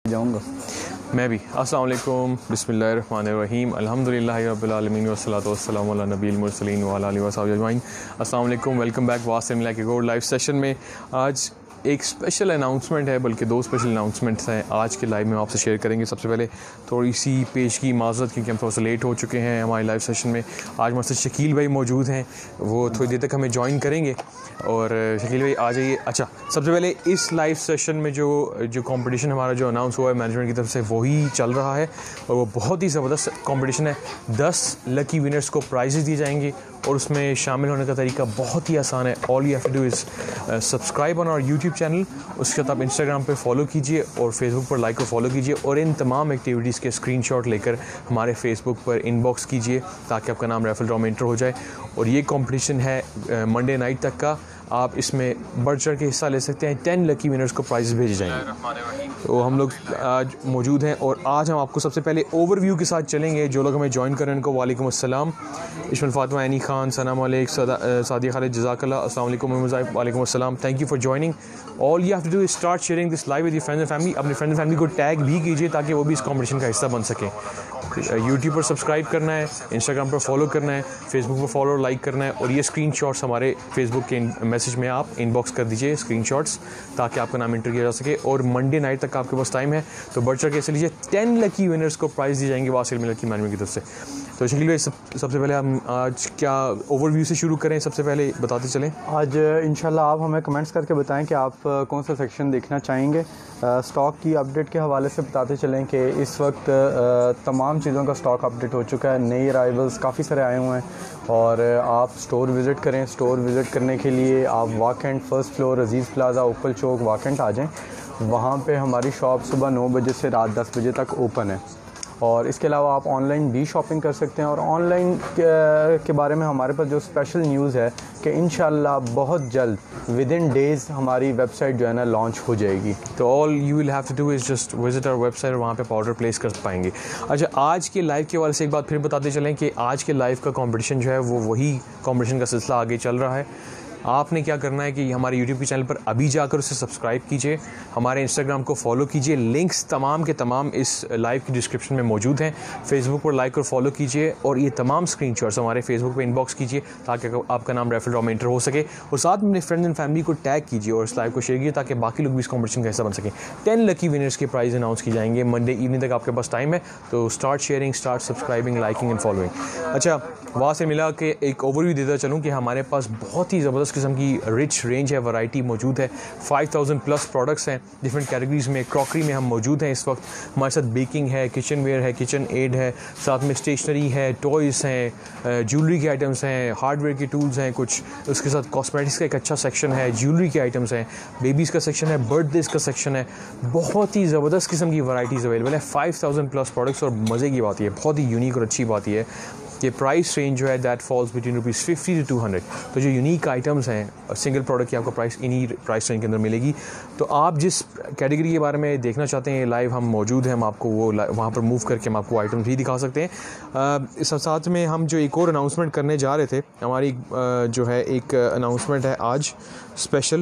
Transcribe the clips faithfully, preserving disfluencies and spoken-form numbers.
जाऊँगा। मैं भी। अस्सलाम वालेकुम, बिस्मिल्लाहिर्रहमानिर्रहीम, अल्हम्दुलिल्लाहि रब्बिल आलमीन वस्सलातु वस्सलामु अला नबील मुरसलीन व अला आलिहि व सहबिहि अजमाइन। अस्सलाम वालेकुम, वेलकम बैक वासिम मिला के गोल्ड लाइव सेशन में। आज एक स्पेशल अनाउंसमेंट है, बल्कि दो स्पेशल अनाउंसमेंट्स हैं आज के लाइव में आपसे शेयर करेंगे। सबसे पहले थोड़ी सी पेश की माज़रत, क्योंकि हम थोड़ा सा लेट हो चुके हैं हमारे लाइव सेशन में। आज हमारे साथ शकील भाई मौजूद हैं, वो थोड़ी देर तक हमें ज्वाइन करेंगे। और शकील भाई आ जाइए। अच्छा, सबसे पहले इस लाइव सेशन में जो जो कंपटीशन हमारा जो अनाउंस हुआ है मैनेजमेंट की तरफ से, वही चल रहा है और वो बहुत ही ज़बरदस्त कंपटीशन है। दस लकी विनर्स को प्राइजेस दिए जाएंगे और उसमें शामिल होने का तरीका बहुत ही आसान है। All you have to do is subscribe on our YouTube channel, उसके बाद आप इंस्टाग्राम पे फॉलो कीजिए और फेसबुक पर लाइक और फॉलो कीजिए, और इन तमाम एक्टिविटीज़ के स्क्रीनशॉट लेकर हमारे फेसबुक पर इनबॉक्स कीजिए ताकि आपका नाम रेफरल ड्रॉ में एंटर हो जाए। और ये कंपटीशन है मंडे नाइट तक का, आप इसमें बढ़ चढ़ के हिस्सा ले सकते हैं। टेन लकी विनर्स को प्राइज़ भेजे जाएंगे। तो हम लोग आज मौजूद हैं और आज हम आपको सबसे पहले ओवरव्यू के साथ चलेंगे। जो लोग हमें ज्वाइन कर रहे हैं उनको वालेकुम अस्सलाम। इस्माइल फातिमा, एनी खान, सलाम अलैकुम, सादिया खालिद, जज़ाकल्लाह, अस्सलाम वालेकुम, वालेकुम अस्सलाम, thank you for joining. All you have to do is start sharing this live with your friends and family. अपने फ्रेंड्स एंड फैमिली को टैग भी कीजिए ताकि वो भी इस कॉम्पिटिशन का हिस्सा बन सकें। यूट्यूब पर सब्सक्राइब करना है, इंस्टाग्राम पर फॉलो करना है, फेसबुक पर फॉलो और लाइक करना है, और ये स्क्रीनशॉट्स हमारे फेसबुक के मैसेज में आप इनबॉक्स कर दीजिए स्क्रीनशॉट्स, ताकि आपका नाम एंटर किया जा सके। और मंडे नाइट तक आपके पास टाइम है, तो बढ़ चढ़ के ऐसे लीजिए। टेन लकी विनर्स को प्राइज़ दिए जाएंगे वासिल मिलर की मैनेजमेंट की तरफ से। तो शकील भाई, सब, सबसे पहले हम आज क्या ओवरव्यू से शुरू करें, सबसे पहले बताते चलें। आज इंशाल्लाह आप हमें कमेंट्स करके बताएं कि आप कौन सा सेक्शन देखना चाहेंगे। स्टॉक की अपडेट के हवाले से बताते चलें कि इस वक्त तमाम चीज़ों का स्टॉक अपडेट हो चुका है। नए अराइवल्स काफ़ी सारे आए हुए हैं और आप स्टोर विज़िट करें। स्टोर विज़िट करने के लिए आप Wah Cantt first floor Aziz plaza Opal चौक वाकेंट आ जाएँ। वहाँ पे हमारी शॉप सुबह नौ बजे से रात दस बजे तक ओपन है। और इसके अलावा आप ऑनलाइन भी शॉपिंग कर सकते हैं। और ऑनलाइन के, के बारे में हमारे पास जो स्पेशल न्यूज़ है कि इंशाल्लाह बहुत जल्द विद इन डेज़ हमारी वेबसाइट जो है ना लॉन्च हो जाएगी। तो all you will have to do is just visit our website, और वहाँ पे ऑर्डर प्लेस कर पाएंगे। अच्छा, आज के लाइव के वाले से एक बात फिर बताते चलें कि आज के लाइव का कंपटीशन जो है वो वही कंपटीशन का सिलसिला आगे चल रहा है। आपने क्या करना है कि हमारे यूट्यूब के चैनल पर अभी जाकर उसे सब्सक्राइब कीजिए, हमारे इंस्टाग्राम को फॉलो कीजिए, लिंक्स तमाम के तमाम इस लाइव की डिस्क्रिप्शन में मौजूद हैं। फेसबुक पर लाइक और फॉलो कीजिए, और ये तमाम स्क्रीनशॉट्स हमारे फेसबुक पे इनबॉक्स कीजिए ताकि आपका नाम रेफरल ड्रॉ में एंटर हो सके। और साथ में अपने फ्रेंड्स एंड फैमिली को टैग कीजिए और इस लाइव को शेयर कीजिए ताकि बाकी लोग भी इस कॉम्पिटिशन का हिस्सा बन सकें। टेन लकी विनर्स के प्राइज़ अनाउंस की जाएंगे मंडे इवनिंग तक, आपके पास टाइम है। तो start sharing, start subscribing, liking and following. अच्छा, वहाँ से मिला के एक ओवरव्यू देता चलूँ कि हमारे पास बहुत ही ज़बरदस्त किस्म की रिच रेंज है, वैरायटी मौजूद है। फाइव थाउजेंड प्लस प्रोडक्ट्स हैं डिफरेंट कैटेगरीज़ में। क्रॉकरी में हम मौजूद हैं इस वक्त। हमारे साथ बेकिंग है, किचन वेयर है, किचन एड है, साथ में स्टेशनरी है, टॉयज़ हैं, ज्वेलरी के आइटम्स हैं, हार्डवेयर के टूल्स हैं कुछ। उसके साथ कॉस्मेटिक्स का एक अच्छा सेक्शन है, ज्वेलरी के आइटम्स हैं, बेबीज़ का सेक्शन है, बर्थडेज़ का सेक्शन है। बहुत ही ज़बरदस्त किस्म की वैराइटीज़ अवेलेबल है। फाइव थाउजेंड प्लस प्रोडक्ट्स, और मज़े की बात यह बहुत ही यूनिक और अच्छी बात यह है कि प्राइस रेंज जो है that falls between rupees fifty to two hundred. तो जो यूनिक आइटम्स हैं सिंगल प्रोडक्ट की आपको प्राइस इन्हीं प्राइस रेंज के अंदर मिलेगी। तो आप जिस कैटेगरी के बारे में देखना चाहते हैं लाइव हम मौजूद हैं, हम आपको वो वहाँ पर मूव करके हम आपको आइटम्स भी दिखा सकते हैं। इस साथ में हम जो एक और अनाउंसमेंट करने जा रहे थे, हमारी जो है एक अनाउंसमेंट है आज स्पेशल,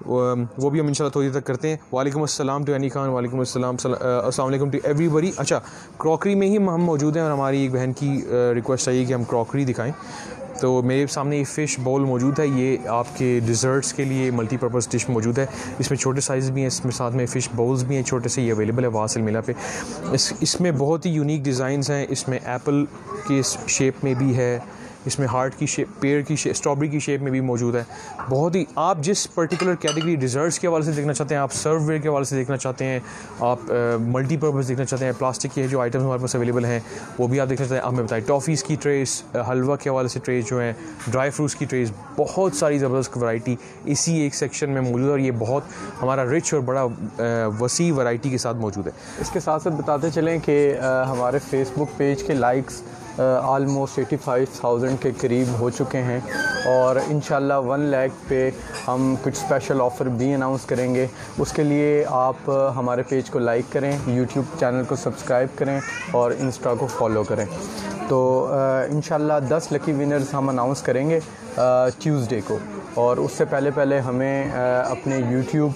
वो भी हम इंशाल्लाह थोड़ी देर तक करते हैं। वालेकुम अस्सलाम टू एनी खान, वालेकुम अस्सलाम, अस्सलाम वालेकुम टू एवरीबडी। अच्छा, क्रॉकरी में ही हम मौजूद हैं और हमारी एक बहन की रिक्वेस्ट चाहिए कि हम क्रॉकरी दिखाएं। तो मेरे सामने ये फ़िश बाउल मौजूद है, ये आपके डिज़र्ट्स के लिए मल्टीपर्पज़ डिश मौजूद है। इसमें छोटे साइज़ भी हैं, इसमें साथ में फ़िश बाउल्स भी हैं छोटे से, ये अवेलेबल है वासिल मिला पे। इस इसमें बहुत ही यूनिक डिज़ाइंस हैं। इसमें एप्पल के शेप में भी है, इसमें हार्ट की शेप, पेड़ की शेप, स्ट्रॉबेरी की शेप में भी मौजूद है। बहुत ही, आप जिस पर्टिकुलर कैटेगरी डिज़र्ट्स के हवाले से देखना चाहते हैं, आप सर्ववेयर के हवाले से देखना चाहते हैं, आप मल्टीपर्पज़ देखना चाहते हैं, प्लास्टिक के जो आइटम्स हमारे पास अवेलेबल हैं वो भी आप देखना चाहते हैं, हमें बताएं। टॉफ़ीज़ की ट्रेस, हलवा के हवाले से ट्रेस जो हैं, ड्राई फ्रूट्स की ट्रेस, बहुत सारी ज़बरदस्त वैरायटी इसी एक सेक्शन में मौजूद है, और ये बहुत हमारा रिच और बड़ा वसी वैरायटी के साथ मौजूद है। इसके साथ साथ बताते चलें कि हमारे फेसबुक पेज के likes almost eighty five thousand के करीब हो चुके हैं, और इंशाल्लाह वन लाख पे हम कुछ स्पेशल ऑफ़र भी अनाउंस करेंगे। उसके लिए आप हमारे पेज को लाइक करें, यूट्यूब चैनल को सब्सक्राइब करें और इंस्टा को फॉलो करें। तो इंशाल्लाह दस लकी विनर्स हम अनाउंस करेंगे। ट्यूसडे को, और उससे पहले पहले हमें अपने यूट्यूब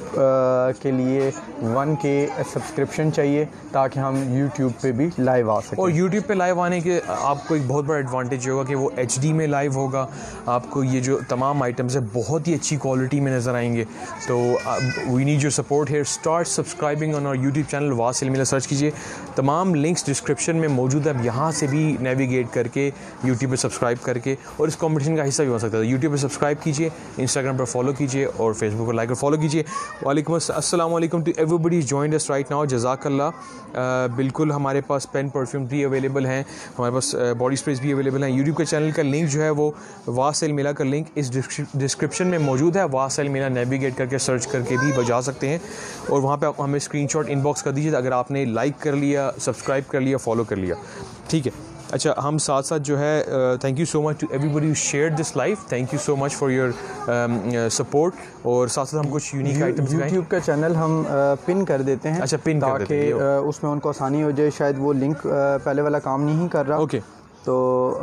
के लिए वन के सब्सक्रिप्शन चाहिए ताकि हम यूट्यूब पे भी लाइव आ सकें। और यूट्यूब पे लाइव आने के आपको एक बहुत बड़ा एडवांटेज होगा कि वो एच डी में लाइव होगा, आपको ये जो तमाम आइटम्स है बहुत ही अच्छी क्वालिटी में नज़र आएंगे। तो we need your support here, start subscribing on our YouTube channel वास एल मिला, सर्च कीजिए, तमाम लिंक्स डिस्क्रिप्शन में मौजूद है। आप यहाँ से भी नेविगेट करके यूट्यूब पे सब्सक्राइब करके और इस कॉम्पिटिशन का हिस्सा भी हो सकता है। यूट्यूब पे सब्सक्राइब कीजिए, इंस्टाग्राम पर फॉलो कीजिए और फेसबुक पर लाइक और फॉलो कीजिए। वालेकुम अस्सलाम वालेकुम to everybody joined us right now, जज़ाकल्लाह। बिल्कुल हमारे पास पेन परफ्यूम भी अवेलेबल हैं, हमारे पास बॉडी स्प्रेस भी अवेलेबल हैं। यूट्यूब के चैनल का लिंक जो है वो वास एल मिला का लिंक इस डिस्क्रिप्शन में मौजूद है। वास एल मिला नेविगेट करके सर्च करके भी बजा सकते हैं और वहाँ पे आप हमें स्क्रीनशॉट इनबॉक्स कर दीजिए अगर आपने लाइक कर लिया, सब्सक्राइब कर लिया, फॉलो कर लिया, ठीक है। अच्छा, हम साथ साथ जो है thank you so much to everybody who shared this live, thank you so much for your support. और साथ साथ हम कुछ यूनिक आइटम्स यूट्यूब का चैनल हम पिन कर देते हैं। अच्छा, पिन कर देते हैं ताकि उसमें उनको आसानी हो जाए। शायद वो लिंक पहले वाला काम नहीं कर रहा। ओके, तो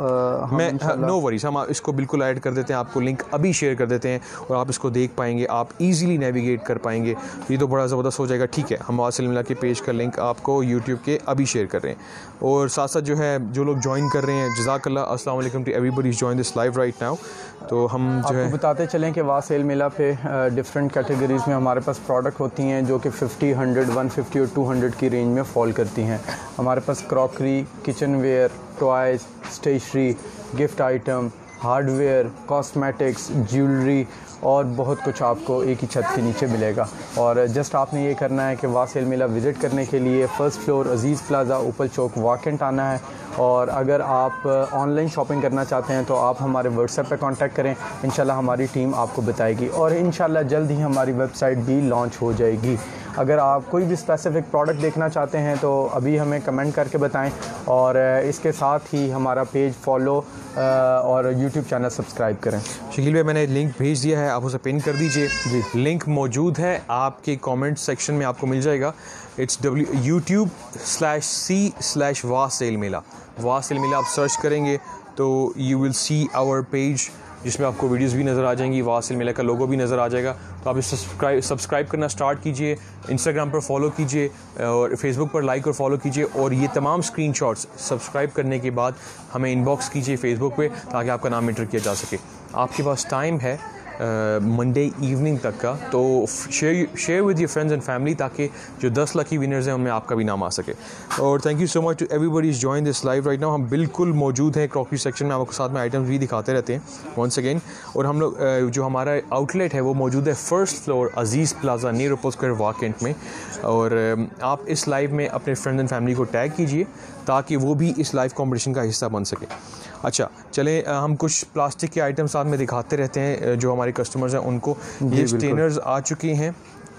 आ, मैं नो वरीज, हम इसको बिल्कुल ऐड कर देते हैं, आपको लिंक अभी शेयर कर देते हैं और आप इसको देख पाएंगे, आप इजीली नेविगेट कर पाएंगे। ये तो बड़ा ज़बरदस्त हो जाएगा, ठीक है। हम वास एल मिला के पेज का लिंक आपको यूट्यूब के अभी शेयर कर रहे हैं। और साथ साथ जो है जो लोग ज्वाइन कर रहे हैं, जज़ाकल्लाह, अस्सलाम वालेकुम to everybody join this live right now. तो हम जो है बताते चलें कि वास एल मिला पे डिफरेंट कैटेगरीज़ में हमारे पास प्रोडक्ट होती हैं जो कि फिफ्टी, हंड्रेड, वन फिफ्टी और टू हंड्रेड की रेंज में फॉल करती हैं। हमारे पास crockery, kitchen ware, toys, stationery, gift item, hardware, cosmetics, jewellery और बहुत कुछ आपको एक ही छत के नीचे मिलेगा। और जस्ट आपने ये करना है कि वास एल मिला विज़िट करने के लिए फ़र्स्ट फ्लोर अजीज़ प्लाज़ा, ऊपर चौक, वाकेंट आना है। और अगर आप ऑनलाइन शॉपिंग करना चाहते हैं तो आप हमारे व्हाट्सएप पे कांटेक्ट करें, इंशाल्लाह हमारी टीम आपको बताएगी। और इंशाल्लाह जल्द ही हमारी वेबसाइट भी लॉन्च हो जाएगी। अगर आप कोई भी स्पेसिफिक प्रोडक्ट देखना चाहते हैं तो अभी हमें कमेंट करके बताएं, और इसके साथ ही हमारा पेज फॉलो और यूट्यूब चैनल सब्सक्राइब करें। शकील भाई, मैंने लिंक भेज दिया है, आप उसे पिन कर दीजिए जी। लिंक मौजूद है आपके कमेंट सेक्शन में, आपको मिल जाएगा। It's W YouTube slash C slash वास एल मिला, वास एल मिला आप सर्च करेंगे तो you will see our page, जिसमें आपको वीडियोस भी नज़र आ जाएंगी, वास एल मिला का लोगो भी नज़र आ जाएगा। तो आप इस सब्सक्राइब सब्सक्राइब करना स्टार्ट कीजिए, इंस्टाग्राम पर फॉलो कीजिए और फेसबुक पर लाइक और फॉलो कीजिए। और ये तमाम स्क्रीनशॉट्स सब्सक्राइब करने के बाद हमें इनबॉक्स कीजिए फेसबुक पे ताकि आपका नाम एंटर किया जा सके। आपके पास टाइम है मंडे uh, इवनिंग तक का, तो share share with your friends and family ताकि जो दस लकी विनर्स हैं उनमें आपका भी नाम आ सके। और thank you so much to everybody is join this live right now. हम बिल्कुल मौजूद हैं क्रॉकरी सेक्शन में, आपको साथ में आइटम्स भी दिखाते रहते हैं वंस अगेन। और हम लोग uh, जो हमारा आउटलेट है वो मौजूद है first floor Aziz plaza near Oppo square Wah Cantt में। और uh, आप इस लाइव में अपने फ्रेंड्स एंड फैमिली को टैग कीजिए ताकि वो भी इस लाइव कॉम्पिटिशन का हिस्सा बन सके। अच्छा, चलें, हम कुछ प्लास्टिक के आइटम साथ में दिखाते रहते हैं जो हमारे कस्टमर्स हैं उनको। ये स्टेनर्स आ चुके हैं,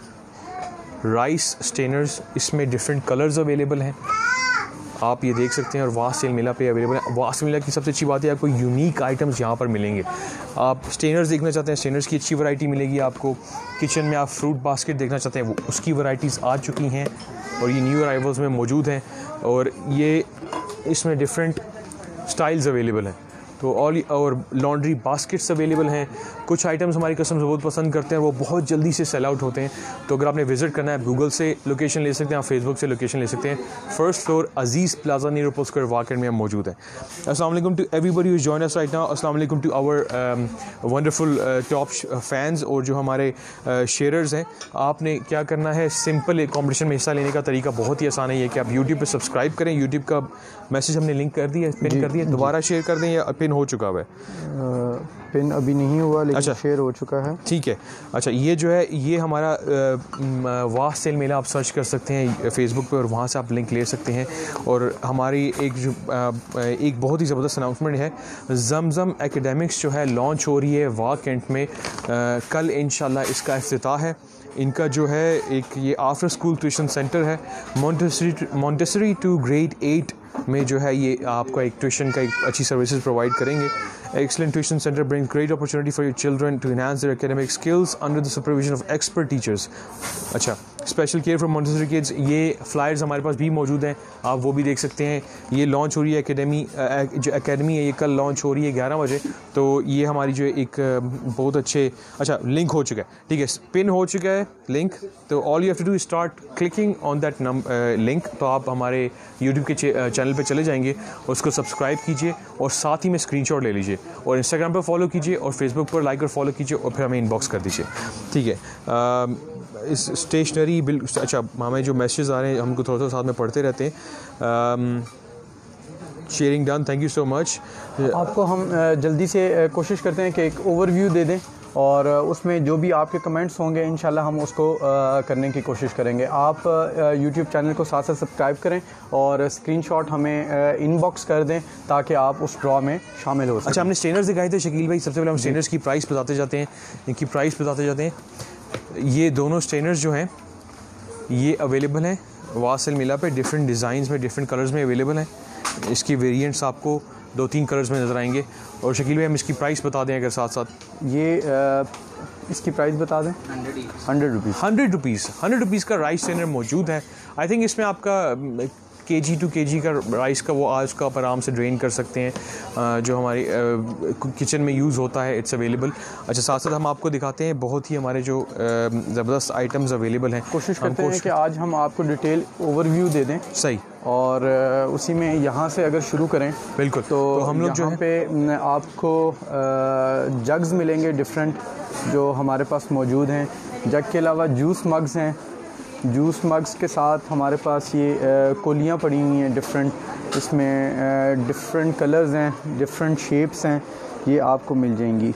राइस स्टेनर्स, इसमें डिफरेंट कलर्स अवेलेबल हैं, आप ये देख सकते हैं। और वास एल मिला पे अवेलेबल है। वास एल मिला की सबसे अच्छी बात है आपको यूनिक आइटम्स यहाँ पर मिलेंगे। आप स्टेनर्स देखना चाहते हैं, स्टेनर्स की अच्छी वैरायटी मिलेगी आपको। किचन में आप फ्रूट बास्केट देखना चाहते हैं, वो उसकी वैरायटीज़ आ चुकी हैं और ये न्यू अराइवल्स में मौजूद हैं। और ये इसमें डिफरेंट स्टाइल्स अवेलेबल हैं। तो ऑल और लॉन्ड्री बास्केट्स अवेलेबल हैं। कुछ आइटम्स हमारे कस्टमर्स बहुत पसंद करते हैं, वो बहुत जल्दी से सेल आउट होते हैं। तो अगर आपने विजिट करना है, गूगल से लोकेशन ले सकते हैं, आप फेसबुक से लोकेशन ले सकते हैं। First floor Aziz plaza near Oppo square Wah Cantt में हम मौजूद हैं। अस्सलाम वालेकुम to everybody who join us right now. अस्सलाम वालेकुम to our wonderful top fans और जो हमारे शेयरर्स हैं। आपने क्या करना है, सिंपल कॉम्पिटिशन में हिस्सा लेने का तरीका बहुत ही आसान है। ये कि आप यूट्यूब पर सब्सक्राइब करें, यूट्यूब का मैसेज हमने लिंक कर दिया, पिन कर दिया, दोबारा शेयर कर दें या पिन हो चुका है? पिन अभी नहीं हुआ लेकिन अच्छा, शेयर हो चुका है, ठीक है। अच्छा, ये जो है ये हमारा वास एल मिला, आप सर्च कर सकते हैं फेसबुक पे और वहाँ से आप लिंक ले सकते हैं। और हमारी एक जो एक बहुत ही ज़बरदस्त अनाउंसमेंट है, जमजम एकेडमिक्स जो है लॉन्च हो रही है वाकेंट में। कल इंशाल्लाह इसका इफ्तिताह है। इनका जो है एक ये आफ्टर स्कूल ट्यूशन सेंटर है, Montessori Montessori to grade eight में जो है ये आपका एक ट्यूशन का एक अच्छी सर्विसेज प्रोवाइड करेंगे। Excellent tuition center brings great opportunity for your children to enhance their academic skills under the supervision of expert teachers. अच्छा, special care for Montessori kids, ये फ्लायर्स हमारे पास भी मौजूद हैं, आप वो भी देख सकते हैं। ये लॉन्च हो रही है एकेडमी, जो एकेडमी है ये कल लॉन्च हो रही है ग्यारह बजे। तो ये हमारी जो एक बहुत अच्छे, अच्छा लिंक हो चुका है, ठीक है, पिन हो चुका है लिंक। तो all you have to do start clicking on that link. तो आप हमारे यूट्यूब के चैनल पे चले जाएंगे, उसको सब्सक्राइब कीजिए और साथ ही में स्क्रीनशॉट ले लीजिए और इंस्टाग्राम पर फॉलो कीजिए और फेसबुक पर लाइक और फॉलो कीजिए और फिर हमें इनबॉक्स कर दीजिए, ठीक है। इस स्टेशनरी बिल, अच्छा हमें जो मैसेज आ रहे हैं हमको थोड़ा सा साथ में पढ़ते रहते हैं। Sharing done, thank you so much. आपको हम जल्दी से कोशिश करते हैं कि एक ओवरव्यू दे दें और उसमें जो भी आपके कमेंट्स होंगे इंशाल्लाह हम उसको करने की कोशिश करेंगे। आप यूट्यूब चैनल को साथ साथ सब्सक्राइब करें और स्क्रीनशॉट हमें इनबॉक्स कर दें ताकि आप उस ड्रॉ में शामिल हो सकें। अच्छा, हमने स्ट्रेनर्स दिखाए थे शकील भाई, सबसे पहले हम स्ट्रेनर्स की प्राइस बताते जाते हैं, इनकी प्राइस बताते जाते हैं। ये दोनों स्ट्रेनर्स जो हैं ये अवेलेबल हैं वासिल मिला पे, डिफरेंट डिज़ाइंस में, डिफरेंट कलर्स में अवेलेबल हैं। इसकी वेरिएंट्स आपको दो तीन कलर्स में नज़र आएंगे। और शकील भाई हम इसकी प्राइस बता दें अगर साथ साथ। ये आ, इसकी प्राइस बता दें। Hundred rupees hundred rupees hundred rupees का राइस स्ट्रेनर मौजूद है। आई थिंक इसमें आपका के जी टू के जी का राइस का वो आज का आप आराम से ड्रेन कर सकते हैं, जो हमारी किचन में यूज़ होता है, इट्स अवेलेबल। अच्छा, साथ साथ हम आपको दिखाते हैं बहुत ही हमारे जो ज़बरदस्त आइटम्स अवेलेबल हैं। कोशिश करते हैं कि आज हम आपको डिटेल ओवरव्यू दे दें। सही। और उसी में यहाँ से अगर शुरू करें बिल्कुल, तो, तो हम लोग जो पे आपको जग्स मिलेंगे डिफरेंट जो हमारे पास मौजूद हैं। जग के अलावा जूस मग्स हैं, जूस मग्स के साथ हमारे पास ये कोलियाँ पड़ी हुई हैं डिफरेंट, इसमें डिफरेंट कलर्स हैं, डिफरेंट शेप्स हैं, ये आपको मिल जाएंगी।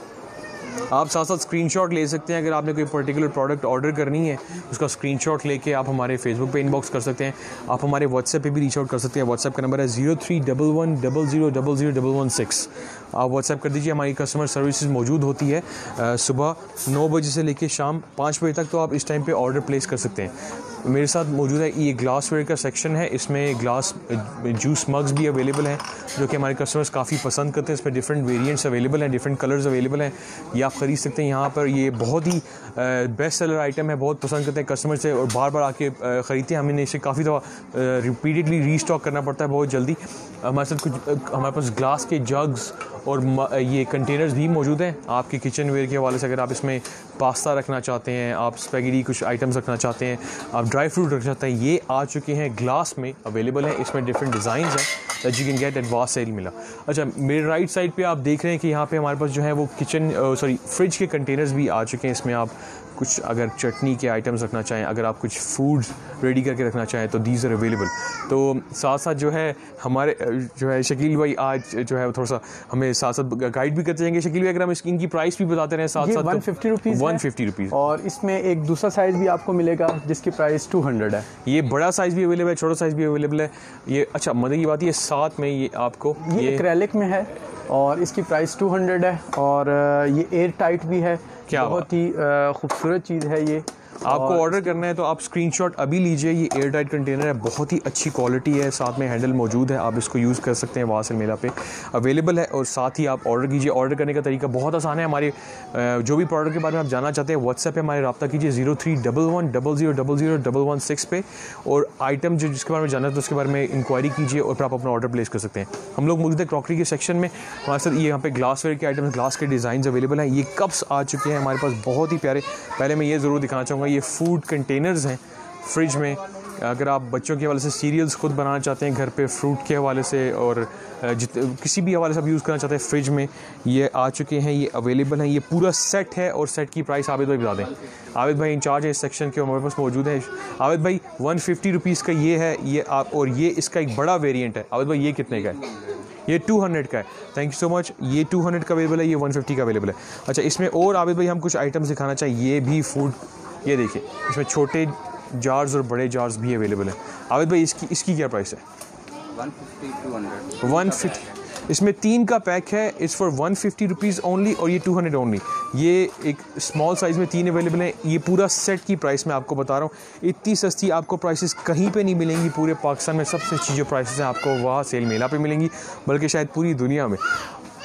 आप साथ साथ स्क्रीनशॉट ले सकते हैं, अगर आपने कोई पर्टिकुलर प्रोडक्ट ऑर्डर करनी है उसका स्क्रीनशॉट लेके आप हमारे फेसबुक पे इनबॉक्स कर सकते हैं। आप हमारे व्हाट्सएप पे भी रीच आउट कर सकते हैं। व्हाट्सएप का नंबर है zero three double one double zero double zero double one six. आप व्हाट्सएप कर दीजिए, हमारी कस्टमर सर्विसेज मौजूद होती है सुबह नौ बजे से लेकर शाम पाँच बजे तक। तो आप इस टाइम पे ऑर्डर प्लेस कर सकते हैं। मेरे साथ मौजूद है ये ग्लासवेयर का सेक्शन है, इसमें ग्लास जूस मग्स भी अवेलेबल हैं जो कि हमारे कस्टमर्स काफ़ी पसंद करते हैं। इसमें डिफरेंट वेरिएंट्स अवेलेबल हैं, डिफरेंट कलर्स अवेलेबल हैं, ये आप ख़रीद सकते हैं यहाँ पर। ये बहुत ही बेस्ट सेलर आइटम है, बहुत पसंद करते हैं कस्टमर से और बार बार आके ख़रीदते हैं। हमें इसे काफ़ी दफ़ा रिपीटेडली रीस्टॉक करना पड़ता है बहुत जल्दी। हमारे साथ कुछ हमारे पास ग्लास के जग्स और ये कंटेनर्स भी मौजूद हैं आपके किचन वेयर के हवाले से। अगर आप इसमें पास्ता रखना चाहते हैं, आप स्पैगेटी कुछ आइटम्स रखना चाहते हैं, आप ड्राई फ्रूट रखना चाहते हैं, ये आ चुके हैं ग्लास में अवेलेबल हैं। इसमें डिफरेंट डिज़ाइंस हैं that you can get at Wasil Mila. अच्छा, मेरे राइट साइड पे आप देख रहे हैं कि यहाँ पे हमारे पास जो है वो किचन सॉरी फ्रिज के कंटेनर्स भी आ चुके हैं। इसमें आप कुछ अगर चटनी के आइटम्स रखना चाहें, अगर आप कुछ फूड रेडी करके रखना चाहें तो दीज आर अवेलेबल। तो साथ साथ जो है हमारे जो है शकील भाई आज जो है थोड़ा सा हमें साथ साथ गाइड भी करते जाएंगे। शकील भाई अगर हम इसकी इनकी प्राइस भी बताते रहे साथ साथ। One fifty rupees one fifty rupees और इसमें एक दूसरा साइज़ भी आपको मिलेगा जिसकी प्राइस टू हंड्रेड है। ये बड़ा साइज़ भी अवेलेबल है, छोटा साइज़ भी अवेलेबल है। ये अच्छा मज़े की बात ये साथ में ये आपको ये एक्रेलिक में है और इसकी प्राइस टू हंड्रेड है और ये एयर टाइट भी है। क्या बहुत ही खूबसूरत चीज़ है ये। आपको ऑर्डर करना है तो आप स्क्रीनशॉट अभी लीजिए। ये एयर टाइट कंटेनर है, बहुत ही अच्छी क्वालिटी है, साथ में हैंडल मौजूद है, आप इसको यूज़ कर सकते हैं। वासिल मेला पे अवेलेबल है और साथ ही आप ऑर्डर कीजिए। ऑर्डर करने का तरीका बहुत आसान है। हमारे जो भी प्रोडक्ट के बारे में आप जानना चाहते हैं व्हाट्सएप पे हमारे रब्ता कीजिए zero three double one double zero double zero double one six पे और आइटम जो जिसके बारे में जानना है तो उसके बारे में इंक्वायरी कीजिए और फिर आप अपना ऑर्डर प्लेस कर सकते हैं। हम लोग मौजूद है क्रॉकरी के सेक्शन में। हमारे साथ ये यहाँ पे ग्लासवेयर के आइटम्स, ग्लास के डिज़ाइन अवेलेबल हैं। ये कप्स आ चुके हैं हमारे पास बहुत ही प्यारे। पहले मैं ये ज़रूर दिखाना चाहूँगा, ये फूड कंटेनर्स हैं फ्रिज में। अगर आप बच्चों के हवाले से सीरियल्स खुद बनाना चाहते हैं घर पे फ्रूट के हवाले से और जित किसी भी हवाले से आप यूज़ करना चाहते हैं फ्रिज में, ये आ चुके हैं, ये अवेलेबल हैं। ये पूरा सेट है और सेट की प्राइस आबिद भाई बता दें। आबिद भाई इंचार्ज है इस सेक्शन के, हमारे पास मौजूद है। आबिद भाई वन फिफ्टी रुपीज़ का ये है ये आप, और ये इसका एक बड़ा वेरिएंट है। आबिद भाई ये कितने का है? ये टू हंड्रेड का है। Thank you so much. ये टू हंड्रेड का अवेलेबल है, ये वन फिफ्टी का अवेलेबल है। अच्छा, इसमें और आबिद भाई हम कुछ आइटम्स दिखाना चाहिए। ये भी फूड, ये देखिए इसमें छोटे जार्स और बड़े जार्स भी अवेलेबल हैं। आबिद भाई इसकी इसकी क्या प्राइस है? One fifty to hundred one fifty इसमें तीन का पैक है, is for one fifty rupees only और ये टू हंड्रेड ओनली। ये एक स्मॉल साइज़ में तीन अवेलेबल हैं। ये पूरा सेट की प्राइस मैं आपको बता रहा हूँ। इतनी सस्ती आपको प्राइसेस कहीं पे नहीं मिलेंगी। पूरे पाकिस्तान में सबसे अच्छी जो प्राइसेस हैं आपको वहाँ सेल मेला पे मिलेंगी, बल्कि शायद पूरी दुनिया में।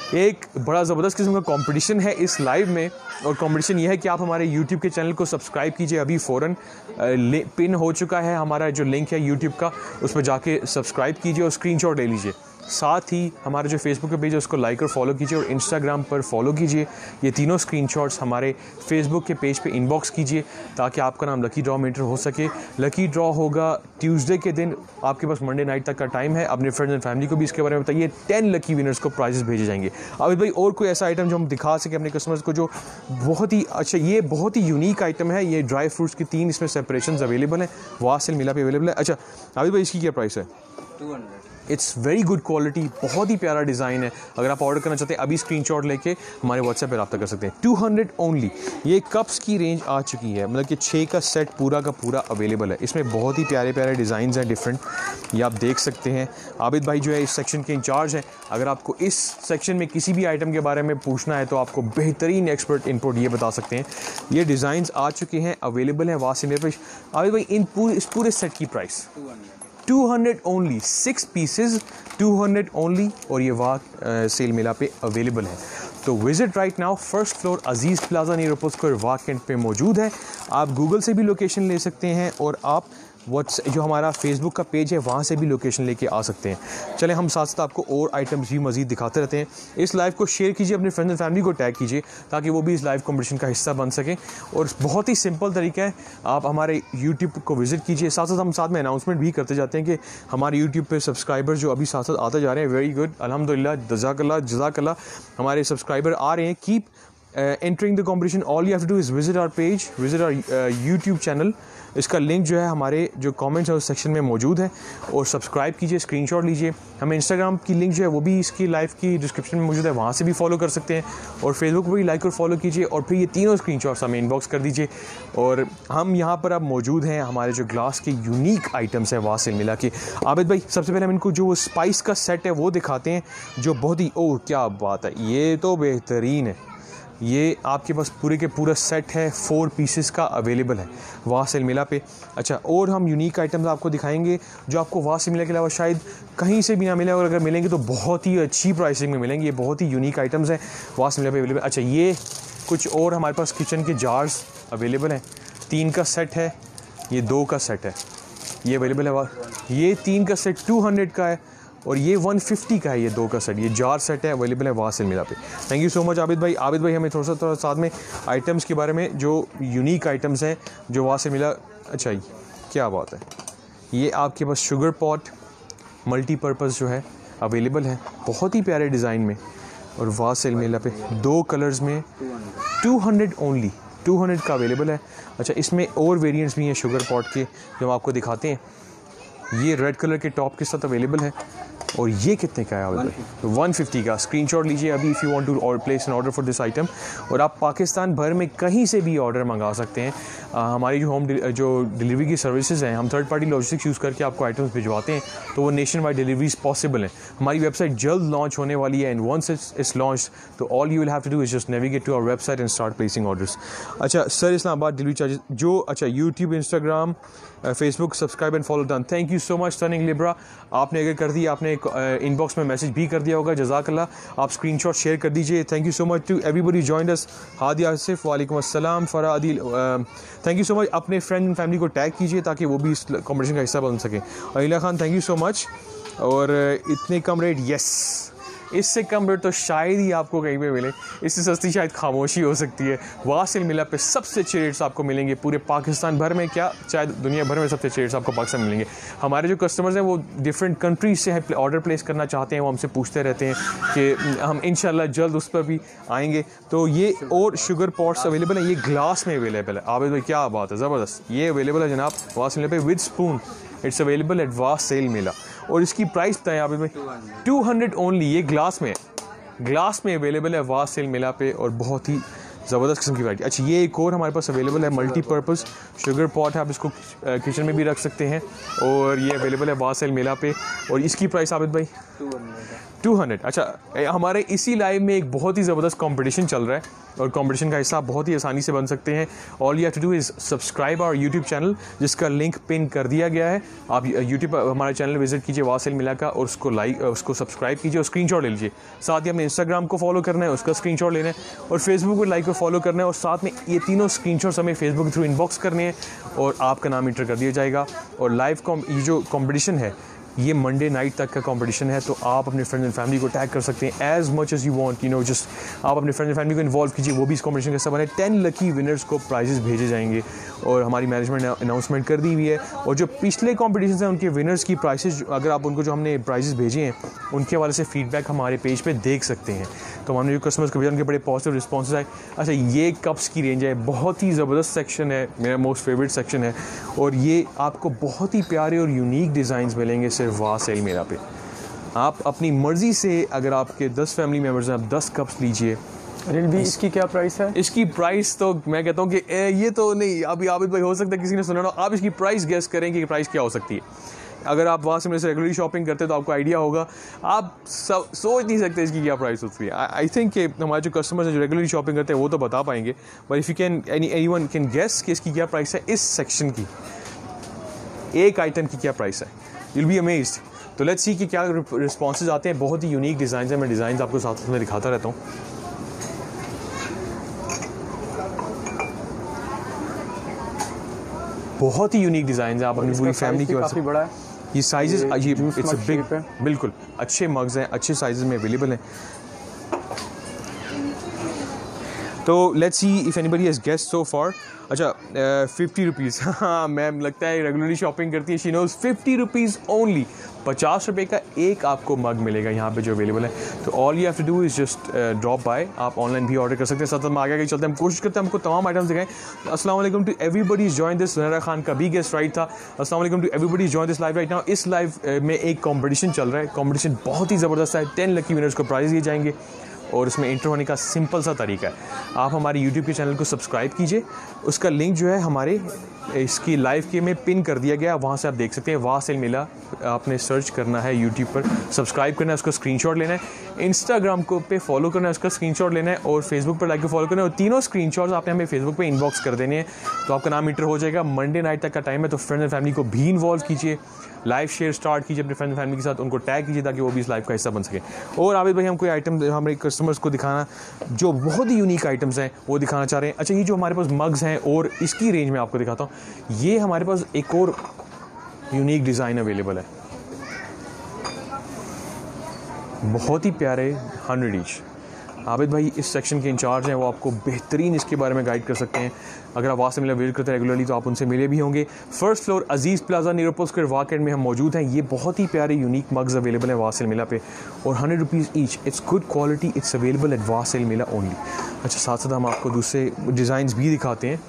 एक बड़ा ज़बरदस्त किस्म का कंपटीशन है इस लाइव में, और कंपटीशन ये है कि आप हमारे यूट्यूब के चैनल को सब्सक्राइब कीजिए। अभी फ़ौरन पिन हो चुका है हमारा जो लिंक है यूट्यूब का, उस पर जाके सब्सक्राइब कीजिए और स्क्रीनशॉट ले लीजिए। साथ ही हमारा जो फेसबुक का पेज है उसको लाइक और फॉलो कीजिए, और इंस्टाग्राम पर फॉलो कीजिए। ये तीनों स्क्रीनशॉट्स हमारे फेसबुक के पेज पे इनबॉक्स कीजिए ताकि आपका नाम लकी ड्रॉ में एंटर हो सके। लकी ड्रॉ होगा ट्यूसडे के दिन, आपके पास मंडे नाइट तक का टाइम है। अपने फ्रेंड्स एंड फैमिली को भी इसके बारे में बताइए। टेन लकी विनर्स को प्राइजेस भेजे जाएंगे। आबिद भाई, और कोई ऐसा आइटम जो हम दिखा सके अपने कस्टमर्स को जो बहुत ही अच्छा, ये बहुत ही यूनिक आइटम है। ये ड्राई फ्रूट्स की तीन इसमें सेपरेशन अवेलेबल हैं, वासिल मिला पे अवेलेबल है। अच्छा आबिद भाई, इसकी क्या प्राइस है? Two hundred. It's very good quality, बहुत ही प्यारा डिज़ाइन है। अगर आप ऑर्डर करना चाहते हैं अभी स्क्रीनशॉट लेके हमारे व्हाट्सएप पे रब्ता कर सकते हैं। Two hundred only. ये कप्स की रेंज आ चुकी है, मतलब कि छः का सेट पूरा का पूरा अवेलेबल है। इसमें बहुत ही प्यारे प्यारे डिज़ाइंस हैं डिफरेंट, ये आप देख सकते हैं। आबिद भाई जो है इस सेक्शन के इंचार्ज हैं। अगर आपको इस सेक्शन में किसी भी आइटम के बारे में पूछना है तो आपको बेहतरीन एक्सपर्ट इनपुट ये बता सकते हैं। ये डिज़ाइंस आ चुके हैं, अवेलेबल हैं वासिल पे। आबिद भाई, इन पूरे इस पूरे सेट की price two hundred two hundred only. Six pieces two hundred only, और ये वाक सेल मेला पे अवेलेबल है। तो visit right now, first floor Aziz plaza near airport square Wah Cantt पे मौजूद है। आप गूगल से भी लोकेशन ले सकते हैं, और आप व्हाट्स जो हमारा फेसबुक का पेज है वहाँ से भी लोकेशन लेके आ सकते हैं। चलें हम साथ साथ आपको और आइटम्स भी मज़ीद दिखाते रहते हैं। इस लाइव को शेयर कीजिए, अपने फ्रेंड्स एंड फैमिली को टैग कीजिए ताकि वो भी इस लाइव कॉम्पिटिशन का हिस्सा बन सकें। और बहुत ही सिंपल तरीका है, आप हमारे यूट्यूब को विजिट कीजिए। साथ साथ हम साथ में अनाउंसमेंट भी करते जाते हैं कि हमारे यूट्यूब पर सब्सक्राइबर जो अभी साथ साथ आते जा रहे हैं, वेरी गुड, अल्हम्दुलिल्लाह, जज़ाकल्लाह जज़ाकल्लाह। हमारे सब्सक्राइबर आ रहे हैं। Keep entering the competition. All you have to do is visit our page, visit our YouTube channel. इसका लिंक जो है हमारे जो कमेंट्स है उस सेक्शन में मौजूद है, और सब्सक्राइब कीजिए, स्क्रीनशॉट लीजिए। हमें इंस्टाग्राम की लिंक जो है वो भी इसकी लाइव की डिस्क्रिप्शन में मौजूद है, वहाँ से भी फॉलो कर सकते हैं। और फेसबुक पर भी लाइक और फॉलो कीजिए, और फिर ये तीनों स्क्रीनशॉट्स हमें इनबॉक्स कर दीजिए। और हम यहाँ पर अब मौजूद हैं, हमारे जो ग्लास के यूनिक आइटम्स हैं वासिल मिला के। आबिद भाई, सबसे पहले हम इनको जो स्पाइस का सेट है वो दिखाते हैं, जो बहुत ही, ओह क्या बात है, ये तो बेहतरीन है। ये आपके पास पूरे के पूरा सेट है, फोर पीसेस का अवेलेबल है वासिल मिला पे। अच्छा, और हम यूनिक आइटम्स आपको दिखाएंगे जो आपको वासिल मिला के अलावा शायद कहीं से भी ना मिले, और अगर मिलेंगे तो बहुत ही अच्छी प्राइसिंग में मिलेंगे। ये बहुत ही यूनिक आइटम्स हैं वासिल मिला पे अवेलेबल। अच्छा, ये कुछ और हमारे पास किचन के जार्स अवेलेबल हैं। तीन का सेट है, ये दो का सेट है, ये अवेलेबल है। ये तीन का सेट टू हंड्रेड का है, और ये वन फिफ्टी का है, ये दो का सेट, ये जार सेट है, अवेलेबल है वासिल मिला पे। Thank you so much Abid भाई। आबिद भाई, हमें थोड़ा सा थोड़ा साथ में आइटम्स के बारे में, जो यूनिक आइटम्स हैं जो वासिल मिला। अच्छा, क्या बात है, ये आपके पास शुगर पॉट मल्टीपर्पज़ जो है अवेलेबल है, बहुत ही प्यारे डिज़ाइन में, और वासिल मिला पे दो कलर्स में two hundred only, two hundred का अवेलेबल है। अच्छा, इसमें और वेरिएंट्स भी हैं शुगर पॉट के जो हम आपको दिखाते हैं। ये रेड कलर के टॉप के साथ अवेलेबल है, और ये कितने का है? वन फिफ्टी का। स्क्रीनशॉट लीजिए अभी if you want to place an order for this item. और आप पाकिस्तान भर में कहीं से भी ऑर्डर मंगा सकते हैं। आ, हमारी जो होम जो डिलीवरी की सर्विसेज हैं, हम थर्ड पार्टी लॉजिस्टिक्स यूज़ करके आपको आइटम्स भिजवाते हैं, तो वो नेशन वाइड डिलीवरीज पॉसिबल हैं। हमारी वेबसाइट जल्द लॉन्च होने वाली है, एंड वंस इट्स लॉन्च तो all you will have to do is just navigate to our website and start placing orders. अच्छा सर, इस्लामाबाद डिलीवरी चार्जेस जो, अच्छा YouTube, Instagram, Facebook subscribe and follow done. Thank you so much टर्निंग लिब्रा। आपने अगर कर दिया, आपने इनबॉक्स में मैसेज भी कर दिया होगा, जज़ाकल्लाह। आप स्क्रीनशॉट शेयर कर दीजिए। Thank you so much to everybody joined us. Hadi Asif, वालेकुम अस्सलाम। Farah Adil, thank you so much. अपने फ्रेंड एंड फैमिली को टैग कीजिए ताकि वो भी इस कॉम्पिटिशन का हिस्सा बन सके। Alila Khan, thank you so much. और इतने कम रेट, यस, इससे कम रेट तो शायद ही आपको कहीं पे मिले, इससे सस्ती शायद खामोशी हो सकती है। वासिल मिला पे सबसे अच्छे रेट्स आपको मिलेंगे पूरे पाकिस्तान भर में, क्या शायद दुनिया भर में सबसे अच्छे रेट्स आपको पाकिस्तान मिलेंगे। हमारे जो कस्टमर्स हैं वो डिफरेंट कंट्रीज से है ऑर्डर प्लेस करना चाहते हैं, वो हमसे पूछते रहते हैं कि हम इंशाल्लाह जल्द उस पर भी आएंगे। तो ये और शुगर पॉट्स अवेलेबल है, ये ग्लास में अवेलेबल है। आबिद भाई क्या बात है, ज़बरदस्त, ये अवेलेबल है जनाब वासिल मिला पे with spoon. It's available at Wasil Mila. और इसकी प्राइस बताएं आबिद भाई? Two hundred only. ये ग्लास में ग्लास में अवेलेबल है वासिल मिला पे, और बहुत ही ज़बरदस्त किस्म की वैरायटी। अच्छा, ये एक और हमारे पास अवेलेबल है मल्टीपर्पज़ शुगर पॉट है, आप इसको किचन में भी रख सकते हैं और ये अवेलेबल है वासेल मेला पे। और इसकी प्राइस आबिद भाई टू हंड्रेड। अच्छा, हमारे इसी लाइव में एक बहुत ही ज़बरदस्त कंपटीशन चल रहा है और कंपटीशन का हिस्सा आप बहुत ही आसानी से बन सकते हैं। All you have to do is subscribe our YouTube channel, जिसका लिंक पिन कर दिया गया है। आप यूट्यूब हमारे चैनल विजिट कीजिए वासेल मिला का और उसको लाइक उसको सब्सक्राइब कीजिए और स्क्रीनशॉट ले लीजिए। साथ ही हमें इंस्टाग्राम को फॉलो करना है, उसका स्क्रीनशॉट लेना है और फेसबुक पर लाइक को फॉलो करना है और साथ में ये तीनों स्क्रीनशॉट्स हमें फेसबुक के थ्रू इनबॉक्स करने हैं और आपका नाम इंटर कर दिया जाएगा। और लाइव कॉम ये जो कॉम्पिटिशन है ये मंडे नाइट तक का कंपटीशन है, तो आप अपने फ्रेंड्स एंड फैमिली को टैग कर सकते हैं as much as you want, you know just आप अपने फ्रेंड्स एंड फैमिली को इन्वॉल्व कीजिए, वो भी इस कंपटीशन का हिस्सा बने। टेन लकी विनर्स को प्राइजेस भेजे जाएंगे और हमारी मैनेजमेंट ने अनाउंसमेंट कर दी हुई है। और जो पिछले कॉम्पिटिशन हैं उनके विनर्स की प्राइसेस, अगर आप उनको जो हमने प्राइजेस भेजे हैं उनके हवाले से फीडबैक हमारे पेज पर देख सकते हैं। तो हमने जो कस्टमर्स को भेजा उनके बड़े पॉजिटिव रिस्पॉन्सेज आए। अच्छा, ये कप्स की रेंज है, बहुत ही ज़बरदस्त सेक्शन है, मेरा मोस्ट फेवरेट सेक्शन है और ये आपको बहुत ही प्यारे और यूनिक डिज़ाइंस मिलेंगे सिर्फ वासेल मेला पे। आप अपनी मर्ज़ी से, अगर आपके दस फैमिली मेम्बर्स हैं, आप दस कप्स लीजिए। अनिल भी इसकी क्या प्राइस है? इसकी प्राइस तो मैं कहता हूँ कि ये तो नहीं, अभी आबिद भाई हो सकता है किसी ने सुना ना, आप इसकी प्राइस गेस करें कि प्राइस क्या हो सकती है। अगर आप वहाँ से मेरे से रेगुलरली शॉपिंग करते हैं तो आपको आइडिया होगा, आप सब सोच नहीं सकते इसकी क्या प्राइस होती है। आई थिंक कि हमारे जो कस्टमर्स हैं जो रेगुलरली शॉपिंग करते हैं वो तो बता पाएंगे, but if you can any anyone can guess कि इसकी क्या प्राइस है, इस सेक्शन की एक आइटम की क्या प्राइस है, यू विल बी अमेज्ड। तो लेट्स सी कि क्या रिस्पॉन्सेज आते हैं। बहुत ही यूनिक डिज़ाइन है, मैं डिज़ाइन आपको साथ में दिखाता रहता हूँ। बहुत ही यूनिक डिज़ाइन है, आप अपनी पूरी फैमिली की काफ़ी बड़ा है ये साइजेस, ये इट्स अ बिग, है। बिल्कुल अच्छे मग्स हैं, अच्छे साइजेस में अवेलेबल हैं। तो let's see if anybody has guessed so far. अच्छा, फिफ्टी रुपीज़, हाँ मैम लगता है रेगुलरली शॉपिंग करती है, she knows fifty rupees only, पचास रुपये का एक आपको मग मिलेगा यहाँ पे जो अवेलेबल है। तो all you have to do is just drop by, आप ऑनलाइन भी ऑर्डर कर सकते हैं। साथ हम आगे आगे चलते हैं, हम कोशिश करते हैं हमको तमाम आइटम्स दिखाएं। अस्सलाम वालेकुम to everybody is join this, Sunaira Khan का भी गेस्ट राइट था। अस्सलाम वालेकुम to everybody is join this live right now. इस लाइव में एक कॉम्पिटिशन चल रहा है, कॉम्पिटिशन बहुत ही ज़बरदस्त है, टेन लकी विनर्स को प्राइज़ दिए जाएंगे और इसमें एंटर होने का सिंपल सा तरीका है, आप हमारे यूट्यूब के चैनल को सब्सक्राइब कीजिए, उसका लिंक जो है हमारे इसकी लाइव के में पिन कर दिया गया, वहाँ से आप देख सकते हैं वासेल मेला, आपने सर्च करना है यूट्यूब पर, सब्सक्राइब करना है, उसका स्क्रीनशॉट लेना है, इंस्टाग्राम को पे फॉलो करना है, उसका स्क्रीनशॉट लेना है और फेसबुक पर लाइक को फॉलो करना है और तीनों स्क्रीनशॉट्स आपने हमें फेसबुक पे इनबॉक्स कर देने हैं, तो आपका नाम इंटर हो जाएगा। मंडे नाइट तक का टाइम है, तो फ्रेंड्स एंड फैमिली को भी इन्वॉल्व कीजिए, लाइव शेयर स्टार्ट कीजिए अपने फ्रेंड फैमिली के साथ, उनको टैग कीजिए ताकि वो भी इस लाइव का हिस्सा बन सके। और आबिद भाई हम कोई आइटम हमारे कस्टमर्स को दिखाना जो बहुत ही यूनिक आइटम्स हैं वो दिखाना चाह रहे हैं। अच्छा, ये जो हमारे पास मग्स हैं और इसकी रेंज में आपको दिखाता हूँ, ये हमारे पास एक और यूनिक डिज़ाइन अवेलेबल है, बहुत ही प्यारे, हंड्रेड ईच। आबिद भाई इस सेक्शन के इंचार्ज हैं, वो आपको बेहतरीन इसके बारे में गाइड कर सकते हैं। अगर आप वहाँ से मिले विजिट करते हैं रेगुलरली तो आप उनसे मिले भी होंगे। First floor Aziz Plaza near airport square Wah Cantt में हम मौजूद हैं। ये बहुत ही प्यारे यूनिक मग्स अवेलेबल हैं वासेल मिला पे और hundred rupees each, it's good quality, it's available at Wasil Mila only. अच्छा, साथ साथ हम आपको दूसरे डिज़ाइंस भी दिखाते हैं,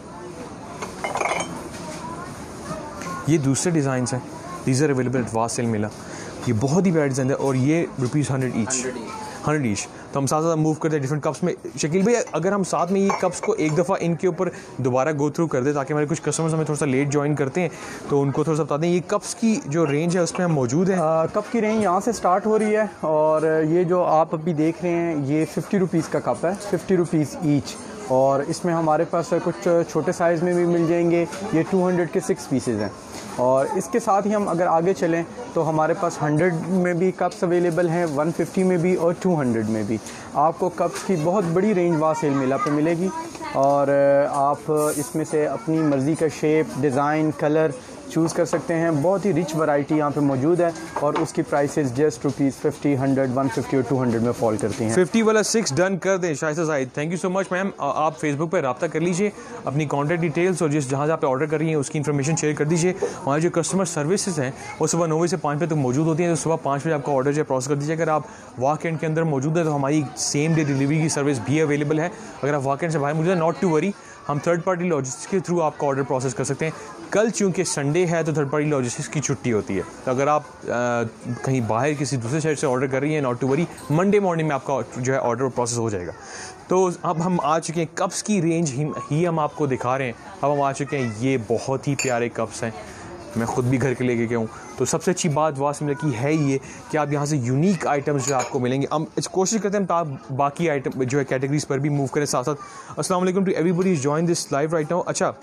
ये दूसरे डिज़ाइंस हैं, these are available at Wasil Mila. ये बहुत ही प्यारा डिज़ाइन है और ये rupees hundred each, hundred each. तो हम साथ साथ मूव करते हैं डिफरेंट कप्स में। शकील भाई अगर हम साथ में ये कप्स को एक दफ़ा इनके ऊपर दोबारा गो थ्रू कर दें ताकि हमारे कुछ कस्टमर्स हमें थोड़ा सा लेट ज्वाइन करते हैं तो उनको थोड़ा सा बता दें ये कप्स की जो रेंज है उसमें हम मौजूद हैं। कप की रेंज यहाँ से स्टार्ट हो रही है और ये जो आप अभी देख रहे हैं ये फिफ्टी रुपीज़ का कप है, फिफ्टी रुपीज़ ईच। और इसमें हमारे पास कुछ छोटे साइज़ में भी मिल जाएंगे, ये टू हंड्रेड के सिक्स पीसेज हैं। और इसके साथ ही हम अगर आगे चलें तो हमारे पास हंड्रेड में भी कप्स अवेलेबल हैं, वन फिफ्टी में भी और टू हंड्रेड में भी। आपको कप्स की बहुत बड़ी रेंज वासेल मेला पे मिलेगी और आप इसमें से अपनी मर्ज़ी का शेप, डिज़ाइन, कलर चूज़ कर सकते हैं। बहुत ही रिच वैरायटी यहाँ पे मौजूद है और उसकी prices just rupees fifty, hundred, one fifty और टू हंड्रेड में फॉल करती हैं। फिफ्टी वाला सिक्स डन कर दें Shaista Sahid, thank you so much ma'am. आप फेसबुक पर रब्ता कर लीजिए, अपनी कॉन्टैक्ट डिटेल्स और जिस जहाँ से आप ऑर्डर कर रही हैं उसकी इन्फॉर्मेशन शेयर कर दीजिए। हमारी जो कस्टमर सर्विसेज हैं वो सुबह नौ बजे से पाँच बजे तक मौजूद होती हैं, तो सुबह पाँच बजे आपका ऑर्डर जो प्रोसेस कर दीजिए। अगर आप वाकेंड के अंदर मौजूद है तो हमारी सेम डे डिलीवरी की सर्विस भी अवेलेबल है। अगर आप वाकेंड से बाहर मौजूद है, नॉट टू वरी, हम थर्ड पार्टी लॉजिस्टिक्स के थ्रू आपका ऑर्डर प्रोसेस कर सकते हैं। कल चूँकि संडे है तो थर्ड पार्टी लॉजिस्टिक्स की छुट्टी होती है, तो अगर आप आ, कहीं बाहर किसी दूसरे शहर से ऑर्डर कर रही हैं, not to worry, Monday morning में आपका जो है ऑर्डर प्रोसेस हो जाएगा। तो अब हम आ चुके हैं, कप्स की रेंज ही, ही हम आपको दिखा रहे हैं। अब हम आ चुके हैं, ये बहुत ही प्यारे कप्स हैं, मैं ख़ुद भी घर के लेके गया हूँ। तो सबसे अच्छी बात वासिल की है ये कि आप यहाँ से यूनिक आइटम्स जो आपको मिलेंगे। हम इस कोशिश करते हैं तो आप बाकी आइटम जो है कैटेगरीज पर भी मूव करें साथ साथ। अस्सलाम वालेकुम to everybody is join this live right now. अच्छा